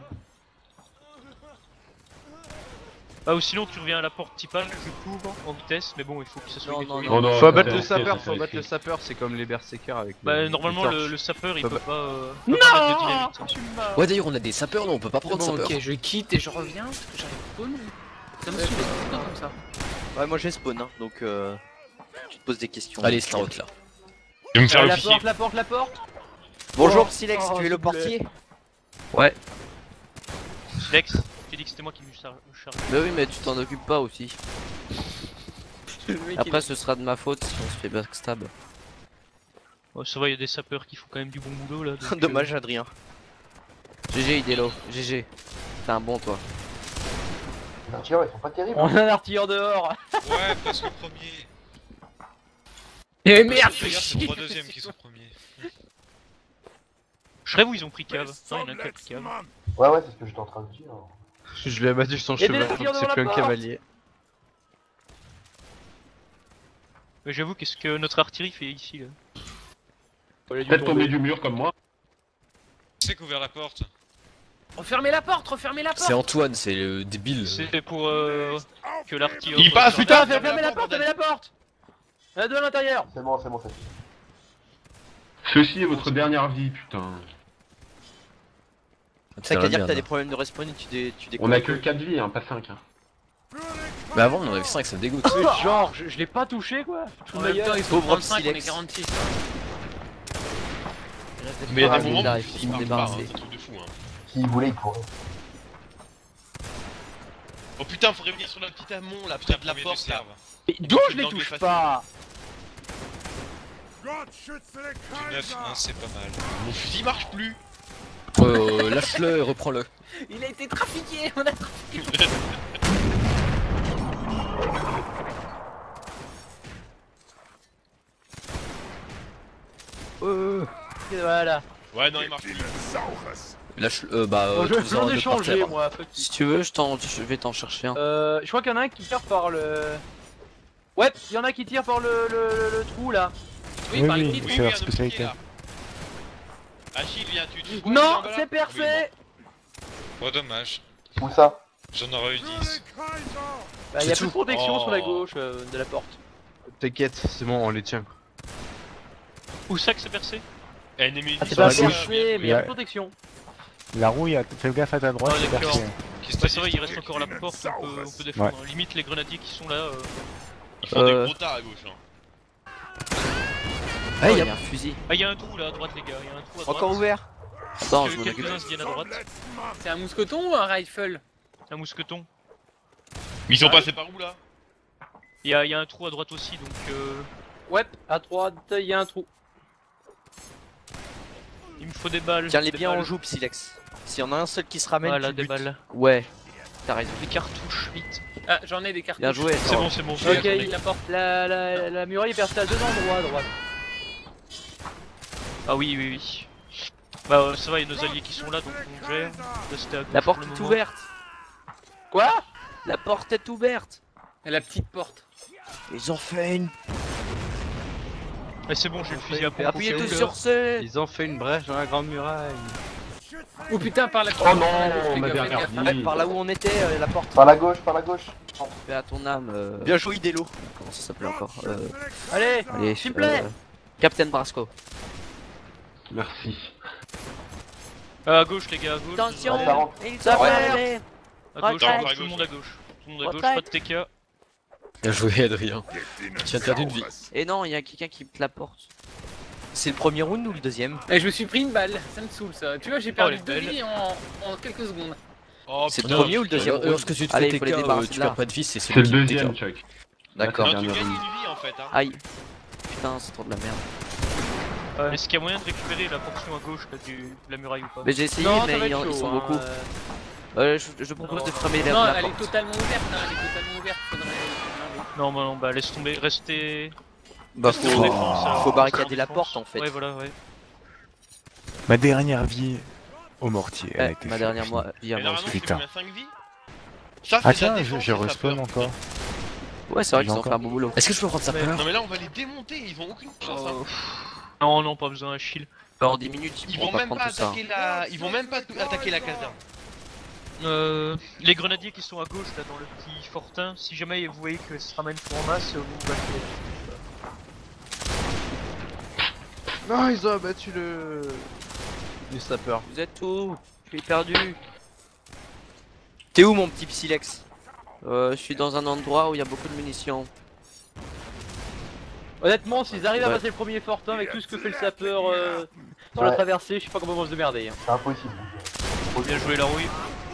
Speaker 5: Ah ou sinon tu reviens à la porte principale, je couvre en vitesse, mais bon il faut que ça soit
Speaker 12: Non,
Speaker 5: détruit.
Speaker 12: non,
Speaker 7: Non, non,
Speaker 3: Faut
Speaker 7: ça,
Speaker 3: abattre
Speaker 7: c'est
Speaker 3: le
Speaker 7: risqué,
Speaker 3: sapeur,
Speaker 7: ça,
Speaker 3: faut
Speaker 7: c'est
Speaker 3: abattre le
Speaker 7: risqué.
Speaker 3: sapeur, c'est comme les berserkers avec
Speaker 5: Bah
Speaker 3: le-
Speaker 5: normalement
Speaker 3: les
Speaker 5: le,
Speaker 3: torches.
Speaker 5: le sapeur il
Speaker 3: Bah,
Speaker 5: peut
Speaker 3: bah.
Speaker 5: pas, euh,
Speaker 12: Non,
Speaker 5: peut pas mettre de dynamite.
Speaker 12: je suis mort.
Speaker 4: Ouais, d'ailleurs, on a des sapeurs, non, on peut pas
Speaker 12: C'est
Speaker 4: prendre
Speaker 12: bon,
Speaker 4: sapeur.
Speaker 12: ok, je quitte et je reviens parce que j'arrive pas au nom. Ça me saoule tout le temps comme ça.
Speaker 1: Ouais, moi j'ai spawn, hein, donc euh, tu te poses des questions.
Speaker 4: Allez, Starrock là.
Speaker 2: Je vais me faire
Speaker 8: Euh, la
Speaker 2: l'officier.
Speaker 8: porte, la porte, la porte.
Speaker 1: Bonjour
Speaker 8: Oh,
Speaker 1: Silex,
Speaker 8: oh,
Speaker 1: tu es
Speaker 8: s'il
Speaker 1: le
Speaker 8: vous plaît.
Speaker 1: portier?
Speaker 5: Ouais. Lex, j'ai dit que c'était moi qui me char- me charge.
Speaker 1: Bah oui, mais tu t'en occupes pas aussi.
Speaker 12: Le mec,
Speaker 1: Après, ce sera de ma faute si on se fait backstab.
Speaker 5: Oh, ça va, il y a des sapeurs qui font quand même du bon boulot là. donc, euh,
Speaker 1: Dommage, Adrien. G G, Idelo, G G. T'es un bon, toi.
Speaker 9: Les artilleurs, ils sont pas terribles.
Speaker 8: On a un artilleur dehors.
Speaker 11: Ouais, parce que premier.
Speaker 12: Eh merde,
Speaker 11: Fais gaffe, c'est trois deuxièmes qui sont premiers.
Speaker 5: Je rêve où ils ont pris cave. Non, il y en a qui a pris cave.
Speaker 9: Ouais, ouais, c'est ce que j'étais en train de dire.
Speaker 3: Je l'ai abattu sur son
Speaker 8: Il y a des
Speaker 3: cheval,
Speaker 8: artilleurs
Speaker 3: donc c'est
Speaker 8: devant
Speaker 3: plus
Speaker 8: la
Speaker 3: un
Speaker 8: porte.
Speaker 3: cavalier.
Speaker 5: Mais j'avoue, qu'est-ce que notre artillerie fait ici là?
Speaker 7: Peut-être tomber du mur comme moi.
Speaker 11: Qui c'est qui a ouvert la porte?
Speaker 12: refermez la porte, refermez la porte.
Speaker 4: C'est Antoine, c'est le débile.
Speaker 5: C'est pour euh, que l'artillerie.
Speaker 2: Il passe,
Speaker 8: Putain,
Speaker 2: putain,
Speaker 8: fermez la porte, fermez la porte. Il y en a deux à l'intérieur.
Speaker 9: C'est bon, c'est bon, c'est bon.
Speaker 7: Ceci est votre dernière vie, putain.
Speaker 4: C'est la merde.
Speaker 1: problèmes de respawn et tu, dé tu
Speaker 7: On a que quatre vies, hein, pas cinq. Hein.
Speaker 4: Mais avant, on en avait cinq, ça me dégoûte.
Speaker 8: Mais genre, je, je l'ai pas touché quoi. Je
Speaker 12: En
Speaker 8: trouve
Speaker 12: même temps, ils sont
Speaker 1: Pauvre
Speaker 12: trente-cinq, on est
Speaker 1: Silex.
Speaker 12: quarante-six.
Speaker 2: Mais il y a
Speaker 1: Ah,
Speaker 2: des
Speaker 1: il
Speaker 2: moments où
Speaker 1: arrive,
Speaker 2: ils
Speaker 1: il me
Speaker 2: se
Speaker 1: débarrasse.
Speaker 2: barrent pas, hein, c'est un truc de fou. Hein.
Speaker 9: S'ils voulaient, ils pourraient.
Speaker 2: Oh putain, faudrait venir sur la petite amont là, près de la
Speaker 11: Premier du
Speaker 2: porte là.
Speaker 11: serve.
Speaker 8: Mais d'où je les
Speaker 2: L'angle est
Speaker 8: touche
Speaker 2: facile.
Speaker 8: pas?
Speaker 11: Du neuf un, c'est pas mal.
Speaker 2: Mon fusil marche plus.
Speaker 4: Euh, lâche-le et reprends-le.
Speaker 12: Il a été trafiqué, on a trafiqué.
Speaker 8: Euh, voilà.
Speaker 2: Ouais, non, il marche plus.
Speaker 4: Lâche euh, bah.
Speaker 8: Bon,
Speaker 4: Euh,
Speaker 8: je
Speaker 4: trouve-en
Speaker 8: j'en
Speaker 4: un
Speaker 8: ai
Speaker 4: autre par
Speaker 8: changé
Speaker 4: terre.
Speaker 8: moi. fuck
Speaker 1: Si tu veux, je, t'en- je vais t'en chercher un.
Speaker 8: Euh, je crois qu'il y en a un qui tire par le. Ouais, il y en a qui tire par le, le, le, le trou là.
Speaker 12: Oui,
Speaker 10: Oui,
Speaker 12: par
Speaker 10: oui.
Speaker 12: les
Speaker 11: Oui,
Speaker 10: C'est
Speaker 11: oui,
Speaker 10: leur
Speaker 11: un
Speaker 10: spécialité.
Speaker 11: officier, là. Achille, viens, tu tu-
Speaker 8: Non,
Speaker 11: en bas, là
Speaker 8: c'est percé.
Speaker 11: Oh, dommage.
Speaker 9: Où ça?
Speaker 11: J'en aurais eu dix.
Speaker 8: Bah, il y a
Speaker 4: C'est
Speaker 8: plus de
Speaker 4: tout.
Speaker 8: protection
Speaker 2: Oh.
Speaker 8: sur la gauche euh, de la porte.
Speaker 3: T'inquiète, c'est bon, on les tient.
Speaker 5: Où ça que c'est percé?
Speaker 2: Ennemi
Speaker 8: Ah, c'est
Speaker 10: Sur
Speaker 8: pas
Speaker 10: la gauche.
Speaker 8: percé, mais il y a
Speaker 10: Ouais.
Speaker 8: plus de protection.
Speaker 10: La rouille, fais gaffe à ta droite,
Speaker 5: Ah,
Speaker 10: c'est
Speaker 5: d'accord.
Speaker 10: percé.
Speaker 11: Qu'est-ce que
Speaker 5: Ouais,
Speaker 11: t'as
Speaker 5: c'est vrai,
Speaker 11: dit,
Speaker 5: il reste
Speaker 11: truc
Speaker 5: encore la porte, on peut, on peut défendre. Limite, les grenadiers qui sont là. Euh...
Speaker 2: Ils font
Speaker 1: Euh.
Speaker 2: des gros tas à gauche. Hein.
Speaker 1: Ah, il y a un fusil.
Speaker 5: Ah, il y a un trou là à droite, les gars. Il y a un trou à droite.
Speaker 1: Encore ouvert. Attends, je
Speaker 5: Que-
Speaker 1: m'en occupe.
Speaker 5: Quelques-uns se viennent à droite.
Speaker 12: C'est un mousqueton ou un rifle?
Speaker 5: Un mousqueton.
Speaker 2: Mais ils sont passés par où là?
Speaker 5: Il y a, il y a un trou à droite aussi, donc. Euh...
Speaker 8: Ouais, à droite, il y a un trou.
Speaker 5: Il me faut des balles.
Speaker 1: Tiens-les
Speaker 5: des
Speaker 1: bien en
Speaker 5: balles.
Speaker 1: joue, Silex. S'il y en a un seul qui se ramène,
Speaker 5: Voilà,
Speaker 1: tu
Speaker 5: des
Speaker 1: butes.
Speaker 5: balles.
Speaker 1: Ouais, t'as raison.
Speaker 5: Des cartouches, vite.
Speaker 12: Ah, j'en ai des cartouches.
Speaker 1: Bien joué.
Speaker 5: C'est bon, c'est bon.
Speaker 8: Ok,
Speaker 5: c'est bon.
Speaker 8: il- la porte, la, la, la muraille est percée à deux endroits à droite.
Speaker 5: Ah oui, oui, oui. Bah, euh, ça va, il y a nos alliés qui sont là, donc on gère. Restez à gauche
Speaker 1: La porte
Speaker 5: pour le
Speaker 1: est
Speaker 5: moment.
Speaker 1: ouverte.
Speaker 8: Quoi?
Speaker 1: La porte est ouverte.
Speaker 12: Et la petite porte.
Speaker 1: Ils ont fait une.
Speaker 5: Mais c'est bon, j'ai le fusil à pompe.
Speaker 1: Appuyez
Speaker 5: au cas
Speaker 1: tous
Speaker 5: où,
Speaker 1: sur
Speaker 5: là.
Speaker 1: ce.
Speaker 3: Ils ont fait une brèche dans la grande muraille.
Speaker 12: Oh putain, par la
Speaker 7: Oh non,
Speaker 12: Fais
Speaker 7: on m'a
Speaker 12: gaffe, fais
Speaker 7: bien
Speaker 12: gaffe.
Speaker 7: perdu.
Speaker 1: Ouais, par là où on était, euh, la porte.
Speaker 9: Par la gauche, par la gauche.
Speaker 1: Fais à ton âme. Euh...
Speaker 4: Bien joué, Idelo.
Speaker 1: Comment ça s'appelait encore euh...
Speaker 8: Allez,
Speaker 1: Allez,
Speaker 8: s'il vous plaît.
Speaker 1: euh, Captain Brasco.
Speaker 7: Merci.
Speaker 5: Euh, à gauche, les gars, à gauche.
Speaker 1: Attention,
Speaker 9: Ouais, ça rentre.
Speaker 1: ils
Speaker 9: Ça
Speaker 1: sont
Speaker 9: rentre.
Speaker 1: arrivés.
Speaker 5: À gauche,
Speaker 1: Retraite.
Speaker 5: à gauche, tout le monde à gauche. Tout le monde à gauche,
Speaker 1: Retraite.
Speaker 5: pas de T K.
Speaker 4: Bien joué, Adrien. Tu viens de perdre une vie.
Speaker 1: Et non, il y a quelqu'un qui te la porte.
Speaker 4: C'est le premier round ou le deuxième?
Speaker 12: Et je me suis pris une balle, ça me saoule ça. Tu vois, j'ai
Speaker 5: Oh,
Speaker 12: perdu
Speaker 5: les
Speaker 12: deux
Speaker 5: belles.
Speaker 12: vies en, en quelques secondes.
Speaker 2: Oh,
Speaker 4: C'est le
Speaker 2: putain,
Speaker 4: premier ou le deuxième
Speaker 1: round
Speaker 4: Lorsque tu te fais
Speaker 1: Allez, il faut
Speaker 4: T K,
Speaker 1: les
Speaker 4: euh,
Speaker 1: débarrasser
Speaker 4: tu
Speaker 1: de là.
Speaker 4: perds pas de vie, c'est
Speaker 7: C'est
Speaker 4: celui
Speaker 7: le
Speaker 4: qui te T K.
Speaker 7: deuxième, Chuck.
Speaker 1: D'accord.
Speaker 2: Non,
Speaker 7: Dernière
Speaker 2: tu gagnes
Speaker 7: vie.
Speaker 2: une vie en fait. Hein.
Speaker 1: Aïe. Putain, c'est trop de la merde.
Speaker 5: Euh, Est-ce qu'il y a moyen de récupérer la portion à gauche là, du... de la muraille ou pas?
Speaker 1: Mais j'ai essayé,
Speaker 8: non, ça
Speaker 1: mais
Speaker 8: va
Speaker 1: ils,
Speaker 8: être
Speaker 1: ils
Speaker 8: chaud,
Speaker 1: sont
Speaker 8: hein,
Speaker 1: beaucoup.
Speaker 8: euh.
Speaker 1: Euh, je, je propose de fermer la,
Speaker 12: Non,
Speaker 1: la
Speaker 12: elle est
Speaker 1: porte.
Speaker 12: totalement ouverte, hein, elle est totalement ouverte, faudrait l'enlever.
Speaker 5: Non, bah non, bah laisse tomber, restez.
Speaker 1: Bah
Speaker 5: restez
Speaker 1: faut,
Speaker 5: en défense, alors.
Speaker 1: faut barricader la
Speaker 5: En
Speaker 1: porte
Speaker 5: défense.
Speaker 1: en fait.
Speaker 5: Ouais, voilà, ouais.
Speaker 10: Ma dernière vie au mortier. Elle a
Speaker 1: Ouais,
Speaker 10: été
Speaker 1: ma
Speaker 10: faite.
Speaker 1: dernière mois, vie à
Speaker 2: Mais
Speaker 1: moi
Speaker 2: normalement,
Speaker 1: aussi.
Speaker 2: tu
Speaker 10: Putain.
Speaker 2: mets cinq vies. Ça,
Speaker 10: Ah
Speaker 2: c'est de la
Speaker 10: tiens,
Speaker 2: défense,
Speaker 10: j'ai
Speaker 2: les
Speaker 10: respawn
Speaker 2: sapeurs.
Speaker 10: encore.
Speaker 1: Ouais, c'est vrai
Speaker 10: J'ai
Speaker 1: qu'ils ont
Speaker 10: encore.
Speaker 1: fait un bon boulot.
Speaker 4: Est-ce que je peux prendre sa peur?
Speaker 2: Non, mais là, on va les démonter, ils vont aucune chance. hein.
Speaker 5: Oh. Non, non, pas besoin, Achille.
Speaker 1: Bah, en dix minutes, ils
Speaker 2: Ils
Speaker 1: pourront
Speaker 2: vont
Speaker 1: pas
Speaker 2: même
Speaker 1: prendre
Speaker 2: pas
Speaker 1: tout ça.
Speaker 2: attaquer la. Ils vont même pas attaquer la caserne.
Speaker 5: Euh, les grenadiers qui sont à gauche, là, dans le petit fortin, si jamais vous voyez que ça ramène trop en masse, vous battez.
Speaker 3: Non, ils ont abattu le. Du sapeur.
Speaker 1: Vous êtes où? Je suis perdu. T'es où mon petit Psylex? Euh, je suis dans un endroit où il y a beaucoup de munitions.
Speaker 8: Honnêtement, s'ils arrivent à
Speaker 1: Ouais.
Speaker 8: passer le premier fortin avec tout ce que fait le sapeur euh, dans la
Speaker 9: Ouais.
Speaker 8: traversée, je sais pas comment ils vont se démerder. Hein.
Speaker 9: C'est impossible.
Speaker 5: Bien joué, la rouille.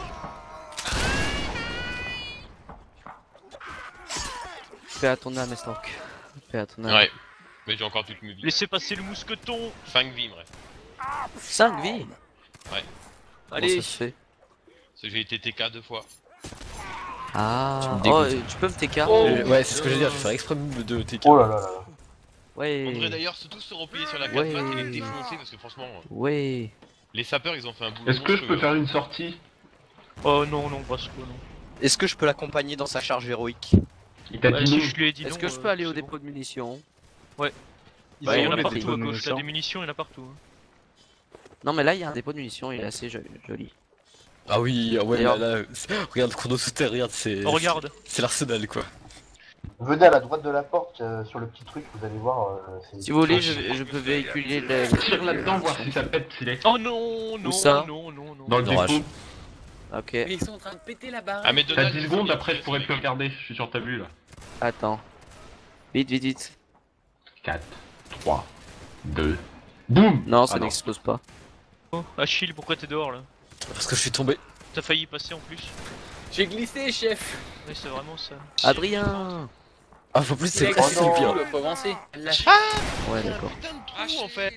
Speaker 1: Paix à ton âme, Estork. Paix à ton âme.
Speaker 2: Ouais. Mais j'ai encore toutes mes vies.
Speaker 5: Laissez passer le mousqueton.
Speaker 2: cinq vies, bref.
Speaker 1: cinq vies.
Speaker 2: Ouais.
Speaker 1: Comment
Speaker 5: Allez.
Speaker 1: ça se fait?
Speaker 2: Parce que j'ai été T K deux fois.
Speaker 1: Ah,
Speaker 4: Tu me
Speaker 1: oh,
Speaker 4: dégoûtes.
Speaker 1: euh, tu peux me T K?
Speaker 8: Oh.
Speaker 4: Euh, Ouais, c'est ce que je veux dire, je vais faire exprès de T K.
Speaker 9: Oh là là là là.
Speaker 1: Ouais.
Speaker 2: On devrait d'ailleurs se tous se replier sur la
Speaker 1: Ouais.
Speaker 2: caserne et les défoncer parce que franchement, euh,
Speaker 1: Ouais.
Speaker 2: les sapeurs ils ont fait un boulot.
Speaker 7: Est-ce que je peux
Speaker 2: monstrueux.
Speaker 7: faire une sortie?
Speaker 5: Oh non, non, Brasco, non.
Speaker 4: Est-ce que je peux l'accompagner dans sa charge héroïque?
Speaker 7: Il t'a
Speaker 5: Bah,
Speaker 7: dit
Speaker 5: si
Speaker 7: non.
Speaker 5: je lui ai dit
Speaker 1: Est-ce
Speaker 5: non,
Speaker 1: que je
Speaker 5: euh,
Speaker 1: peux aller au
Speaker 5: c'est
Speaker 1: dépôt de munitions?
Speaker 5: bon.
Speaker 3: Ils
Speaker 1: Ouais,
Speaker 5: Il y
Speaker 3: ont
Speaker 5: en a
Speaker 1: on
Speaker 5: partout
Speaker 1: met des
Speaker 5: à gauche, là,
Speaker 10: munitions.
Speaker 5: des munitions, il y en a partout. hein.
Speaker 1: Non, mais là, il y a un dépôt de munitions, il est assez jo- joli.
Speaker 4: Ah oui, ah ouais, là,
Speaker 1: D'ailleurs-
Speaker 4: là, c'est- regarde le chrono sous terre, regarde, c'est.
Speaker 5: Oh, regarde.
Speaker 4: C'est l'arsenal quoi.
Speaker 9: Venez à la droite de la porte, euh, sur le petit truc, vous allez voir. euh, c'est-
Speaker 1: Si vous voulez, je, je peux véhiculer le...
Speaker 7: Tire là-dedans, voir si ça pète, Silex.
Speaker 5: Oh non, non,
Speaker 1: ça
Speaker 5: non, non, non.
Speaker 7: Dans le
Speaker 4: Orage.
Speaker 7: dépôt.
Speaker 1: Ok,
Speaker 12: Mais ils sont en train de péter la barre.
Speaker 2: Ah, mais
Speaker 7: T'as
Speaker 2: Donald,
Speaker 7: dix
Speaker 2: il
Speaker 7: secondes,
Speaker 2: faut-
Speaker 7: après je pourrais plus regarder, je suis sur ta vue là.
Speaker 1: attends. Vite, vite, vite.
Speaker 7: quatre, trois, deux, boum.
Speaker 1: Non, ça
Speaker 7: Ah non.
Speaker 1: n'explose pas.
Speaker 5: Oh, Achille, pourquoi t'es dehors là?
Speaker 4: Parce que je suis tombé.
Speaker 5: T'as failli y passer en plus.
Speaker 12: J'ai glissé, chef.
Speaker 5: Ouais, c'est vraiment ça.
Speaker 1: Adrien.
Speaker 4: Ah, faut plus, c'est
Speaker 12: Il a
Speaker 4: c'est
Speaker 12: glissé
Speaker 4: le
Speaker 12: le
Speaker 4: pire.
Speaker 12: coup, là, faut avancer. Lâche.
Speaker 1: Ouais, d'accord.
Speaker 2: Putain de
Speaker 11: Ah,
Speaker 2: trou en fait.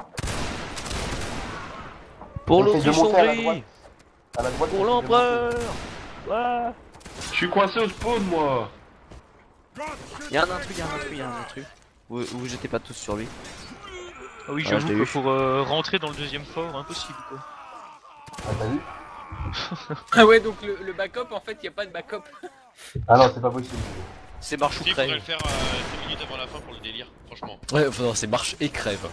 Speaker 1: Pour
Speaker 9: Essaye de monter à la
Speaker 1: l'autricherie.
Speaker 9: droite. À la droite.
Speaker 1: Pour
Speaker 9: essaye de
Speaker 1: l'empereur.
Speaker 9: monter.
Speaker 1: Ouais.
Speaker 7: Je suis coincé au spawn moi.
Speaker 1: Y'a un intrus, y'a un intrus, y'a un intrus. Vous, vous jetez pas tous sur lui.
Speaker 5: Ah oui,
Speaker 1: Ah,
Speaker 5: j'avoue
Speaker 1: je l'ai
Speaker 5: que
Speaker 1: eu.
Speaker 5: pour euh, rentrer dans le deuxième fort, impossible quoi.
Speaker 9: Ah, t'as vu?
Speaker 12: Ah ouais, donc le, le backup, en fait, y a pas de backup.
Speaker 9: Ah non, c'est pas possible.
Speaker 4: C'est marche ou
Speaker 2: Si, faudrait le
Speaker 4: crève.
Speaker 2: faire cinq minutes avant la fin pour le délire, franchement.
Speaker 4: Ouais, enfin, non, c'est marche et crève.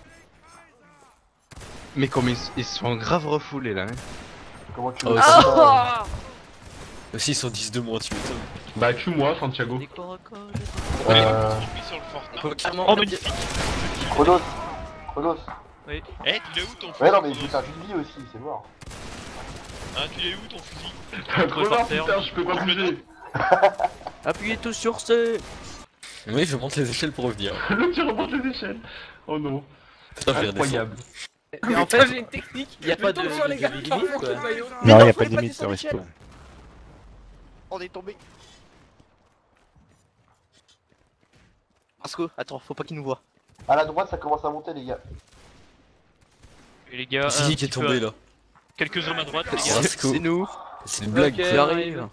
Speaker 3: Mais comme ils, ils sont grave refoulés là. Hein.
Speaker 9: Comment tu
Speaker 4: Oh,
Speaker 9: veux
Speaker 4: c'est-
Speaker 9: faire ça,
Speaker 4: Aussi, ils sont dix de moins, tu m'étonnes.
Speaker 7: Bah tue-moi, Santiago.
Speaker 1: Des corps à corps.
Speaker 2: Allez,
Speaker 9: euh...
Speaker 2: on se replie sur le fort.
Speaker 4: On peut carrément.
Speaker 5: Oh, magnifique.
Speaker 9: Chronos. Chronos.
Speaker 2: Eh, tu l'as où ton fusil?
Speaker 9: Ouais, non, mais je
Speaker 2: Chronos
Speaker 9: vais faire une vie aussi, c'est mort.
Speaker 2: Hein, tu l'as où ton fusil?
Speaker 7: T'as trop
Speaker 5: par
Speaker 7: marre,
Speaker 5: terre.
Speaker 7: putain, je peux pas bouger.
Speaker 1: Appuyez tous sur C.
Speaker 4: Oui, je monte les échelles pour revenir.
Speaker 7: Le tu remontes les échelles. Oh non.
Speaker 4: Putain, je vais redescendre.
Speaker 7: Incroyable.
Speaker 12: Mais en fait, j'ai une technique.
Speaker 8: y a
Speaker 12: Je
Speaker 8: pas
Speaker 12: tombe
Speaker 8: de-
Speaker 12: sur les
Speaker 8: de
Speaker 12: gars
Speaker 8: limite,
Speaker 12: qui remontent
Speaker 8: quoi.
Speaker 12: le maillot.
Speaker 10: Non,
Speaker 1: non,
Speaker 10: y a
Speaker 1: faut
Speaker 10: pas
Speaker 1: les
Speaker 10: de limite
Speaker 1: passer
Speaker 10: de
Speaker 1: sur
Speaker 10: respawn.
Speaker 1: On est tombé. Brasco, attends, faut pas qu'il nous voit.
Speaker 9: À la droite, ça commence à monter, les gars.
Speaker 5: Et les gars,
Speaker 4: C'est
Speaker 5: un
Speaker 4: qui qui est
Speaker 5: petit peu
Speaker 4: tombé
Speaker 5: à-
Speaker 4: là?
Speaker 5: quelques hommes à droite, les gars.
Speaker 4: Brasco.
Speaker 1: C'est nous.
Speaker 4: C'est une blague.
Speaker 8: Ok.
Speaker 1: J'arrive.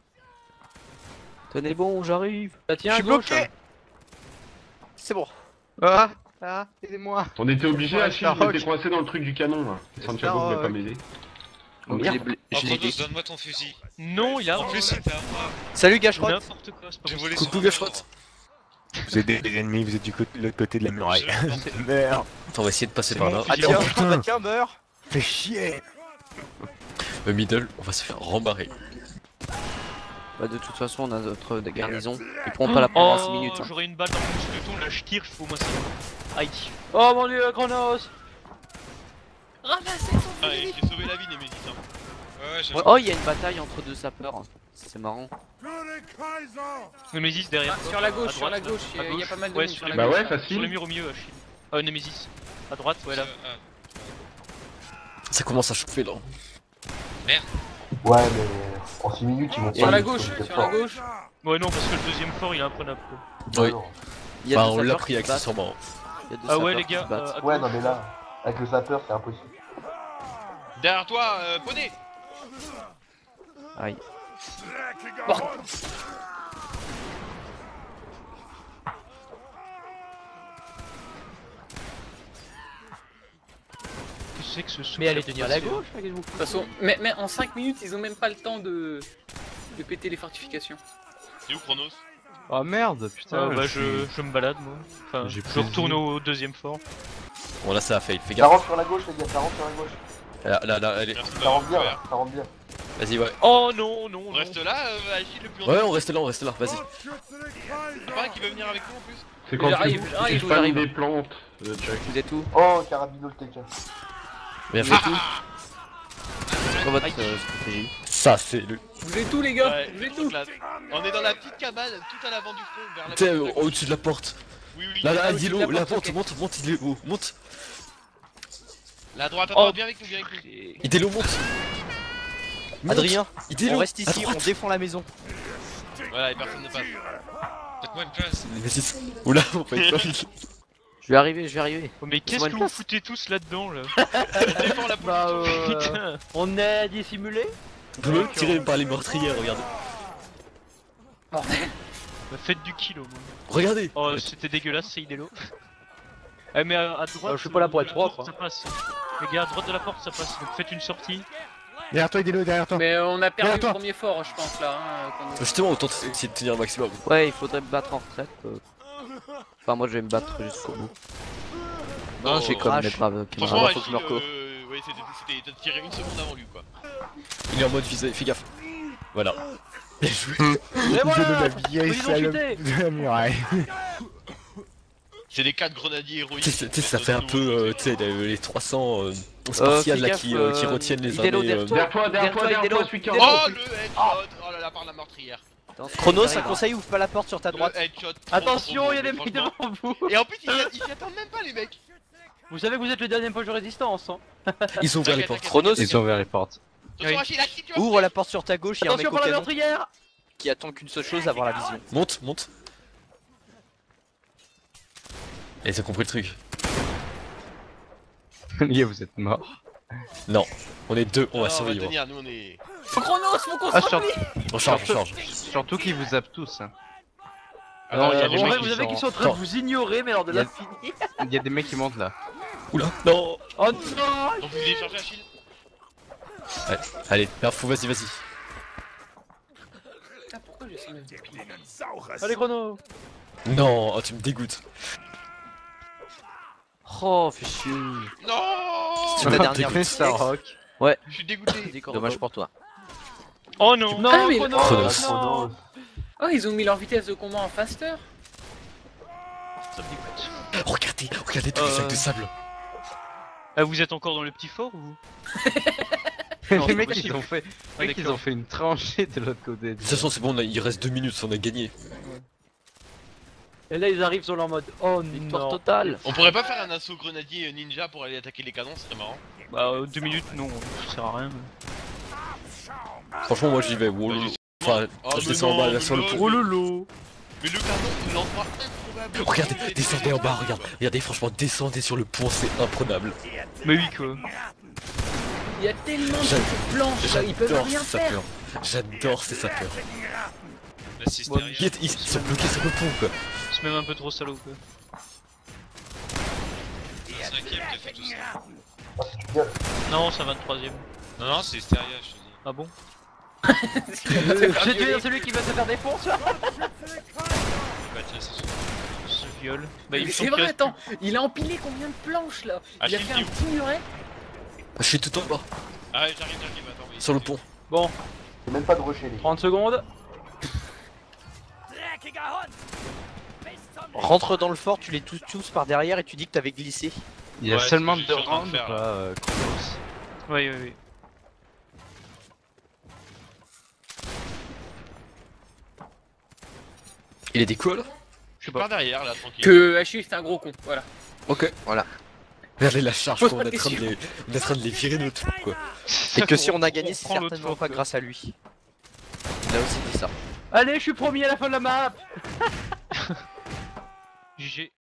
Speaker 1: Tenez bon, j'arrive.
Speaker 8: Bah tiens,
Speaker 1: Je
Speaker 8: à
Speaker 1: suis
Speaker 8: gauche.
Speaker 1: bloqué. C'est bon.
Speaker 3: Ah, ah, aidez-moi.
Speaker 7: On était obligé,
Speaker 3: Ouais,
Speaker 7: Achille,
Speaker 3: Starhawk.
Speaker 7: j'étais coincé dans le truc du canon là. Santiago voulait pas
Speaker 3: Starhawk.
Speaker 7: m'aider.
Speaker 1: Donc, je
Speaker 9: Merde.
Speaker 1: l'ai bl-
Speaker 11: Oh,
Speaker 1: je l'ai
Speaker 11: Chronos,
Speaker 1: dit.
Speaker 11: donne-moi ton fusil.
Speaker 5: Non, il a
Speaker 11: En plus, c'était à moi.
Speaker 1: Salut Gachrotte.
Speaker 5: n'importe quoi, c'est pas
Speaker 11: J'ai
Speaker 5: possible.
Speaker 11: volé
Speaker 4: Coucou,
Speaker 11: son
Speaker 4: Gachrotte.
Speaker 10: Vous êtes des, des ennemis, vous êtes du côté, de l'autre côté de la muraille.
Speaker 11: Je-
Speaker 10: Merde.
Speaker 4: Attends, on va essayer de passer
Speaker 5: C'est
Speaker 4: par
Speaker 5: mon
Speaker 4: là.
Speaker 5: fusil.
Speaker 1: Ah tiens,
Speaker 10: Oh, putain.
Speaker 1: bah tiens, meurs.
Speaker 10: Fais chier.
Speaker 4: Le middle, on va se faire rembarrer.
Speaker 1: Bah de toute façon, on a notre garnison. Ils pourront pas la prendre en six minutes.
Speaker 5: Oh,
Speaker 1: hein.
Speaker 5: j'aurais une balle dans le mousqueton, là je tire, je fais au moins ça. Aïe.
Speaker 8: Oh mon dieu, Chronos.
Speaker 12: Ramassez son
Speaker 2: Ah, et je t'ai sauvé la vie, Nemesis. Hein.
Speaker 11: Ouais, ouais, j'ai.
Speaker 1: Oh, il y a une bataille entre deux sapeurs. C'est marrant.
Speaker 5: Nemesis derrière.
Speaker 12: Ah,
Speaker 5: toi,
Speaker 12: sur la
Speaker 5: à
Speaker 12: gauche, sur la
Speaker 5: là.
Speaker 12: gauche,
Speaker 5: À
Speaker 12: il y a- il y a pas mal de
Speaker 5: Ouais,
Speaker 12: monde
Speaker 5: sur
Speaker 12: sur
Speaker 5: les
Speaker 12: la
Speaker 7: Bah
Speaker 12: gauche.
Speaker 7: ouais,
Speaker 5: Sur le
Speaker 7: facile.
Speaker 5: mur au milieu, Achille. Euh, Nemesis. À droite, ouais là.
Speaker 11: Ah,
Speaker 4: Ça commence à chauffer là.
Speaker 9: Ouais, mais en six minutes, ils vont
Speaker 12: Sur
Speaker 9: pas
Speaker 12: la
Speaker 9: les
Speaker 12: gauche,
Speaker 9: sauver
Speaker 12: sur la
Speaker 9: fort.
Speaker 12: gauche.
Speaker 5: Ouais, non, parce que le deuxième fort il est imprenable. quoi.
Speaker 4: Oui.
Speaker 9: Non.
Speaker 1: Il y a
Speaker 4: Bah,
Speaker 1: deux
Speaker 4: on l'a
Speaker 1: sapeurs
Speaker 4: pris
Speaker 1: qui se battent.
Speaker 4: accessoirement.
Speaker 1: Il y a deux
Speaker 5: Ah ouais,
Speaker 1: sapeurs
Speaker 5: les
Speaker 1: qui
Speaker 5: gars.
Speaker 1: se battent.
Speaker 5: euh, à
Speaker 9: Ouais,
Speaker 5: gauche.
Speaker 9: non, mais là, avec le sapeur, c'est impossible.
Speaker 2: Derrière toi, euh, poney.
Speaker 1: Aïe.
Speaker 12: Bon.
Speaker 5: Qu'est-ce que c'est que ce souffle
Speaker 8: Mais allez tenir la
Speaker 5: passé,
Speaker 8: gauche, qu'est-ce que vous
Speaker 12: De toute façon, mais, mais en cinq minutes, ils ont même pas le temps de, de péter les fortifications.
Speaker 2: C'est où Chronos?
Speaker 3: Oh merde, putain.
Speaker 5: Euh, bah,
Speaker 3: suis-
Speaker 5: je, je me balade moi. Enfin,
Speaker 3: J'ai
Speaker 5: je
Speaker 3: plus de
Speaker 5: retourne
Speaker 3: vie.
Speaker 5: au deuxième fort.
Speaker 4: Bon là ça a fail, fais
Speaker 9: Ça
Speaker 4: gaffe.
Speaker 9: rentre sur la gauche, les gars, ça rentre sur la gauche.
Speaker 4: Là, là, là, allez.
Speaker 2: Merci de
Speaker 9: Ça
Speaker 2: m'avoir
Speaker 9: rentre bien,
Speaker 2: couvert.
Speaker 9: là, ça rentre bien.
Speaker 4: Vas-y, ouais.
Speaker 5: Oh non, non,
Speaker 2: On
Speaker 5: non.
Speaker 2: reste là, euh, Achille, le plus
Speaker 4: Ouais, on reste là, on reste là, vas-y.
Speaker 2: Y'a pas un qui veut venir avec nous en plus?
Speaker 7: C'est quand
Speaker 12: J'arrive,
Speaker 7: tu,
Speaker 12: j'arrive,
Speaker 7: tu spammes
Speaker 12: j'arrive.
Speaker 7: des plantes, euh, Jack.
Speaker 1: Vous êtes où?
Speaker 9: Oh, Carabino le T K.
Speaker 4: Bien fait.
Speaker 1: C'est quoi votre euh, stratégie?
Speaker 4: Ça, c'est le.
Speaker 12: Vous êtes où les gars?
Speaker 2: Ouais,
Speaker 12: Vous êtes
Speaker 2: trop
Speaker 12: où?
Speaker 2: classe. On est dans la petite cabane, tout à l'avant du front, vers la
Speaker 4: T'es
Speaker 2: porte de la gauche.
Speaker 4: au-dessus de la porte.
Speaker 2: Oui, oui.
Speaker 4: Là, là,
Speaker 12: au-dessus de
Speaker 4: dis-le,
Speaker 12: la
Speaker 4: là,
Speaker 12: porte,
Speaker 4: monte,
Speaker 12: ok.
Speaker 4: monte, monte, il est haut, monte.
Speaker 2: La droite,
Speaker 5: Oh.
Speaker 2: attends, viens avec nous, viens avec nous.
Speaker 4: Il est low, monte. Monte.
Speaker 1: Adrien,
Speaker 4: Il est
Speaker 1: on
Speaker 4: low.
Speaker 1: reste
Speaker 4: à
Speaker 1: ici, on
Speaker 4: droite.
Speaker 1: défend la maison.
Speaker 2: Voilà, et personne ne passe.
Speaker 11: Faites-moi une place.
Speaker 4: Vas-y. Oula, on peut être pas.
Speaker 1: Je vais arriver, je vais arriver.
Speaker 5: Oh, mais qu'est-ce
Speaker 1: Laisse-moi
Speaker 5: que
Speaker 1: une
Speaker 5: vous
Speaker 1: place.
Speaker 5: foutez tous là-dedans là?
Speaker 2: On défend la
Speaker 8: Bah
Speaker 2: position.
Speaker 8: euh,
Speaker 5: Putain.
Speaker 8: on est dissimulé.
Speaker 4: On peut même tirer par les meurtrières, regardez.
Speaker 5: Bah, faites du kill au moins.
Speaker 4: Regardez.
Speaker 5: Oh, c'était dégueulasse, c'est idélo. Eh, mais à, à droite.
Speaker 8: Euh, je suis pas là pour
Speaker 5: euh,
Speaker 8: être
Speaker 5: la
Speaker 8: propre,
Speaker 5: porte,
Speaker 8: hein.
Speaker 5: Ça passe. Les gars, à droite de la porte, ça passe. Donc faites une sortie.
Speaker 10: Derrière toi, Idélo, derrière toi.
Speaker 12: Mais euh, on a perdu
Speaker 10: Derrière
Speaker 12: le
Speaker 10: toi.
Speaker 12: premier fort, je pense là. Hein, qu'on-
Speaker 4: Justement, autant essayer de tenir un maximum.
Speaker 1: Ouais, il faudrait me battre en retraite. euh. Enfin, moi je vais me battre jusqu'au bout. Non,
Speaker 2: Oh.
Speaker 1: j'ai comme
Speaker 2: Crash.
Speaker 1: mes braves
Speaker 2: Franchement,
Speaker 1: camarades, faut que
Speaker 2: Achille,
Speaker 1: je me recours.
Speaker 2: euh, ouais, c'était, c'était, t'as tiré une seconde avant lui, quoi.
Speaker 4: Il est en mode visé, fais gaffe. Voilà. Bien joué.
Speaker 8: Et voilà.
Speaker 10: la vieille
Speaker 8: Ils ont
Speaker 10: salope
Speaker 8: chuté.
Speaker 10: de la muraille.
Speaker 2: C'est les quatre grenadiers héroïques.
Speaker 4: Tu sais, tu sais, ça fait un peu, euh, tu sais, les les trois cents euh,
Speaker 1: Euh,
Speaker 4: Spartiates
Speaker 1: fais
Speaker 4: là
Speaker 1: gaffe,
Speaker 4: qui, euh, qui
Speaker 1: euh,
Speaker 4: retiennent les
Speaker 1: Idélo,
Speaker 4: armées.
Speaker 1: derrière
Speaker 4: euh,
Speaker 1: toi.
Speaker 7: Derrière toi, derrière toi, derrière toi, celui qui est en
Speaker 2: Oh,
Speaker 7: haut.
Speaker 2: le headshot. Oh là là, par la meurtrière.
Speaker 1: Chronos, un conseil, ouvre pas la porte sur ta droite.
Speaker 2: Le headshot. trop,
Speaker 8: Attention,
Speaker 2: trop
Speaker 8: il y a
Speaker 2: beau,
Speaker 8: des mecs
Speaker 2: franchement.
Speaker 8: devant vous.
Speaker 2: Et en plus, ils ils s'y attendent même pas, les mecs.
Speaker 8: Vous savez que vous êtes le dernier poche de résistance. Hein.
Speaker 4: Ils ont ouvert les
Speaker 2: T'inquiète,
Speaker 4: portes.
Speaker 2: t'inquiète,
Speaker 1: Chronos,
Speaker 3: Ils ont ouvert les portes.
Speaker 2: Attention,
Speaker 5: Oui.
Speaker 2: Achille, Achille, tu vas
Speaker 1: ouvre la porte sur ta gauche, il y a un mec
Speaker 8: Attention
Speaker 1: au
Speaker 8: pour la
Speaker 1: canon
Speaker 8: meurtrière.
Speaker 1: qui attend qu'une seule chose, avoir la vision.
Speaker 4: Monte, monte. Et t'as compris le truc.
Speaker 3: Les gars, vous êtes morts.
Speaker 4: Non, on est deux, on
Speaker 2: Non,
Speaker 4: va
Speaker 2: on va
Speaker 4: survivre.
Speaker 2: tenir, nous on est.
Speaker 12: Chronos, faut qu'on se
Speaker 3: Ah, sur-
Speaker 12: replie.
Speaker 4: On charge, on charge.
Speaker 3: Surtout qu'ils vous zappent tous. hein.
Speaker 2: Ah non, il y a
Speaker 8: Euh,
Speaker 2: des
Speaker 8: en
Speaker 2: mecs
Speaker 8: vrai,
Speaker 2: qui
Speaker 8: vous savez
Speaker 2: sont-
Speaker 8: qu'ils sont en train de vous ignorer, mais alors de
Speaker 3: Il y a-
Speaker 8: l'infini.
Speaker 3: Il y a des mecs qui montent là.
Speaker 4: Oula, non.
Speaker 8: Oh non.
Speaker 2: Donc vous voulez charger Achille?
Speaker 4: Allez, allez, perfou, vas-y, vas-y.
Speaker 12: Ah, pourquoi j'ai cent neuf de pile?
Speaker 8: Allez chrono.
Speaker 4: Non, oh, tu me dégoûtes.
Speaker 1: Oh, fais chier.
Speaker 2: Non.
Speaker 1: C'est ta dernière
Speaker 3: T'es Star Rock.
Speaker 1: Ouais,
Speaker 2: Je suis dégoûté.
Speaker 1: dommage pour toi.
Speaker 5: Oh non.
Speaker 8: Non,
Speaker 12: Ah, mais-
Speaker 8: chrono.
Speaker 4: Chronos.
Speaker 8: Non.
Speaker 12: Oh, ils ont mis leur vitesse de combat en faster.
Speaker 5: Ça me dégoûte.
Speaker 4: Regardez, regardez tous les
Speaker 5: Euh.
Speaker 4: sacs de sable.
Speaker 5: Ah, vous êtes encore dans le petit fort ou? Non,
Speaker 3: Les
Speaker 5: c'est
Speaker 3: mecs,
Speaker 5: possible.
Speaker 3: ils ont fait,
Speaker 5: Ah,
Speaker 3: les mecs, ils
Speaker 5: d'accord.
Speaker 3: ont fait une tranchée de l'autre côté.
Speaker 4: De toute façon, c'est bon, on a- il reste deux minutes, on a gagné.
Speaker 8: Et là ils arrivent sur leur mode. Oh
Speaker 1: Victoire
Speaker 8: non.
Speaker 1: totale.
Speaker 2: On pourrait pas faire un assaut grenadier ninja pour aller attaquer les canons, ce serait marrant.
Speaker 5: Bah, euh, deux minutes, non, ça sert à rien.
Speaker 4: Franchement, moi j'y vais. Wow,
Speaker 2: Bah,
Speaker 4: lolo.
Speaker 2: j'y-
Speaker 4: Enfin,
Speaker 2: Oh,
Speaker 4: je
Speaker 2: mais
Speaker 4: descends en
Speaker 2: non,
Speaker 4: bas là
Speaker 2: mais
Speaker 4: sur le
Speaker 2: non,
Speaker 4: pont.
Speaker 2: mais-
Speaker 8: lolo.
Speaker 2: Mais le canon, c'est l'endroit improbable.
Speaker 4: Regardez, descendez en bas, regarde. Regardez, franchement, descendez sur le pont, c'est imprenable.
Speaker 5: Mais oui, quoi.
Speaker 12: Il y a tellement de
Speaker 4: J'ad-
Speaker 12: petites planches là, ils peuvent
Speaker 4: J'adore
Speaker 12: rien
Speaker 4: ces
Speaker 12: faire.
Speaker 4: sapeurs. J'adore ces sapeurs.
Speaker 11: La cistérienne.
Speaker 4: Ils, ils sont bloqués sur le pont, quoi.
Speaker 5: C'est même un peu trop salaud, quoi.
Speaker 11: C'est le cinquième qui a fait tout ça.
Speaker 9: Oh, c'est tu gueules.
Speaker 5: Non, c'est un vingt-troisième.
Speaker 11: Non, non, c'est Hysteria, je te dis.
Speaker 5: Ah bon?
Speaker 8: J'ai tué celui qui va se faire défoncer.
Speaker 11: Bah, tiens, c'est sûr.
Speaker 5: Ce viol. Bah, il me
Speaker 12: Mais
Speaker 5: semble
Speaker 12: c'est vrai,
Speaker 5: que-
Speaker 12: attends, il a empilé combien de planches là? Il a
Speaker 2: Achille,
Speaker 12: fait
Speaker 2: t'es
Speaker 12: un
Speaker 2: où?
Speaker 12: petit muret.
Speaker 4: Je suis tout en bas,
Speaker 2: Ah ouais, j'arrive, j'arrive, attends. oui.
Speaker 4: sur le pont.
Speaker 8: Bon,
Speaker 9: C'est même pas de rusher les gars.
Speaker 8: trente secondes.
Speaker 1: Rentre dans le fort, tu les touches tous par derrière et tu dis que t'avais glissé.
Speaker 3: Il y a
Speaker 2: Ouais,
Speaker 3: seulement
Speaker 2: c'est ce
Speaker 3: deux
Speaker 2: que je suis en train de
Speaker 3: rounds
Speaker 2: faire,
Speaker 3: ou
Speaker 2: là.
Speaker 3: pas, euh, Chronos?
Speaker 5: Oui, oui, oui.
Speaker 4: Il est des quoi là?
Speaker 2: Je suis par derrière là, tranquille.
Speaker 12: Que Achille c'est un gros con, voilà.
Speaker 4: Ok, voilà. Regardez la charge,
Speaker 12: Pose
Speaker 4: quoi, on
Speaker 12: pas
Speaker 4: est
Speaker 12: de
Speaker 4: en train de les, on est en train de les virer de notre truc, quoi.
Speaker 1: Et que si on a gagné, c'est
Speaker 5: prend l'autre
Speaker 1: certainement
Speaker 5: fort,
Speaker 1: pas
Speaker 5: quoi.
Speaker 1: grâce à lui. Il a aussi dit ça.
Speaker 8: Allez, je suis premier à la fin de la map.
Speaker 5: G G.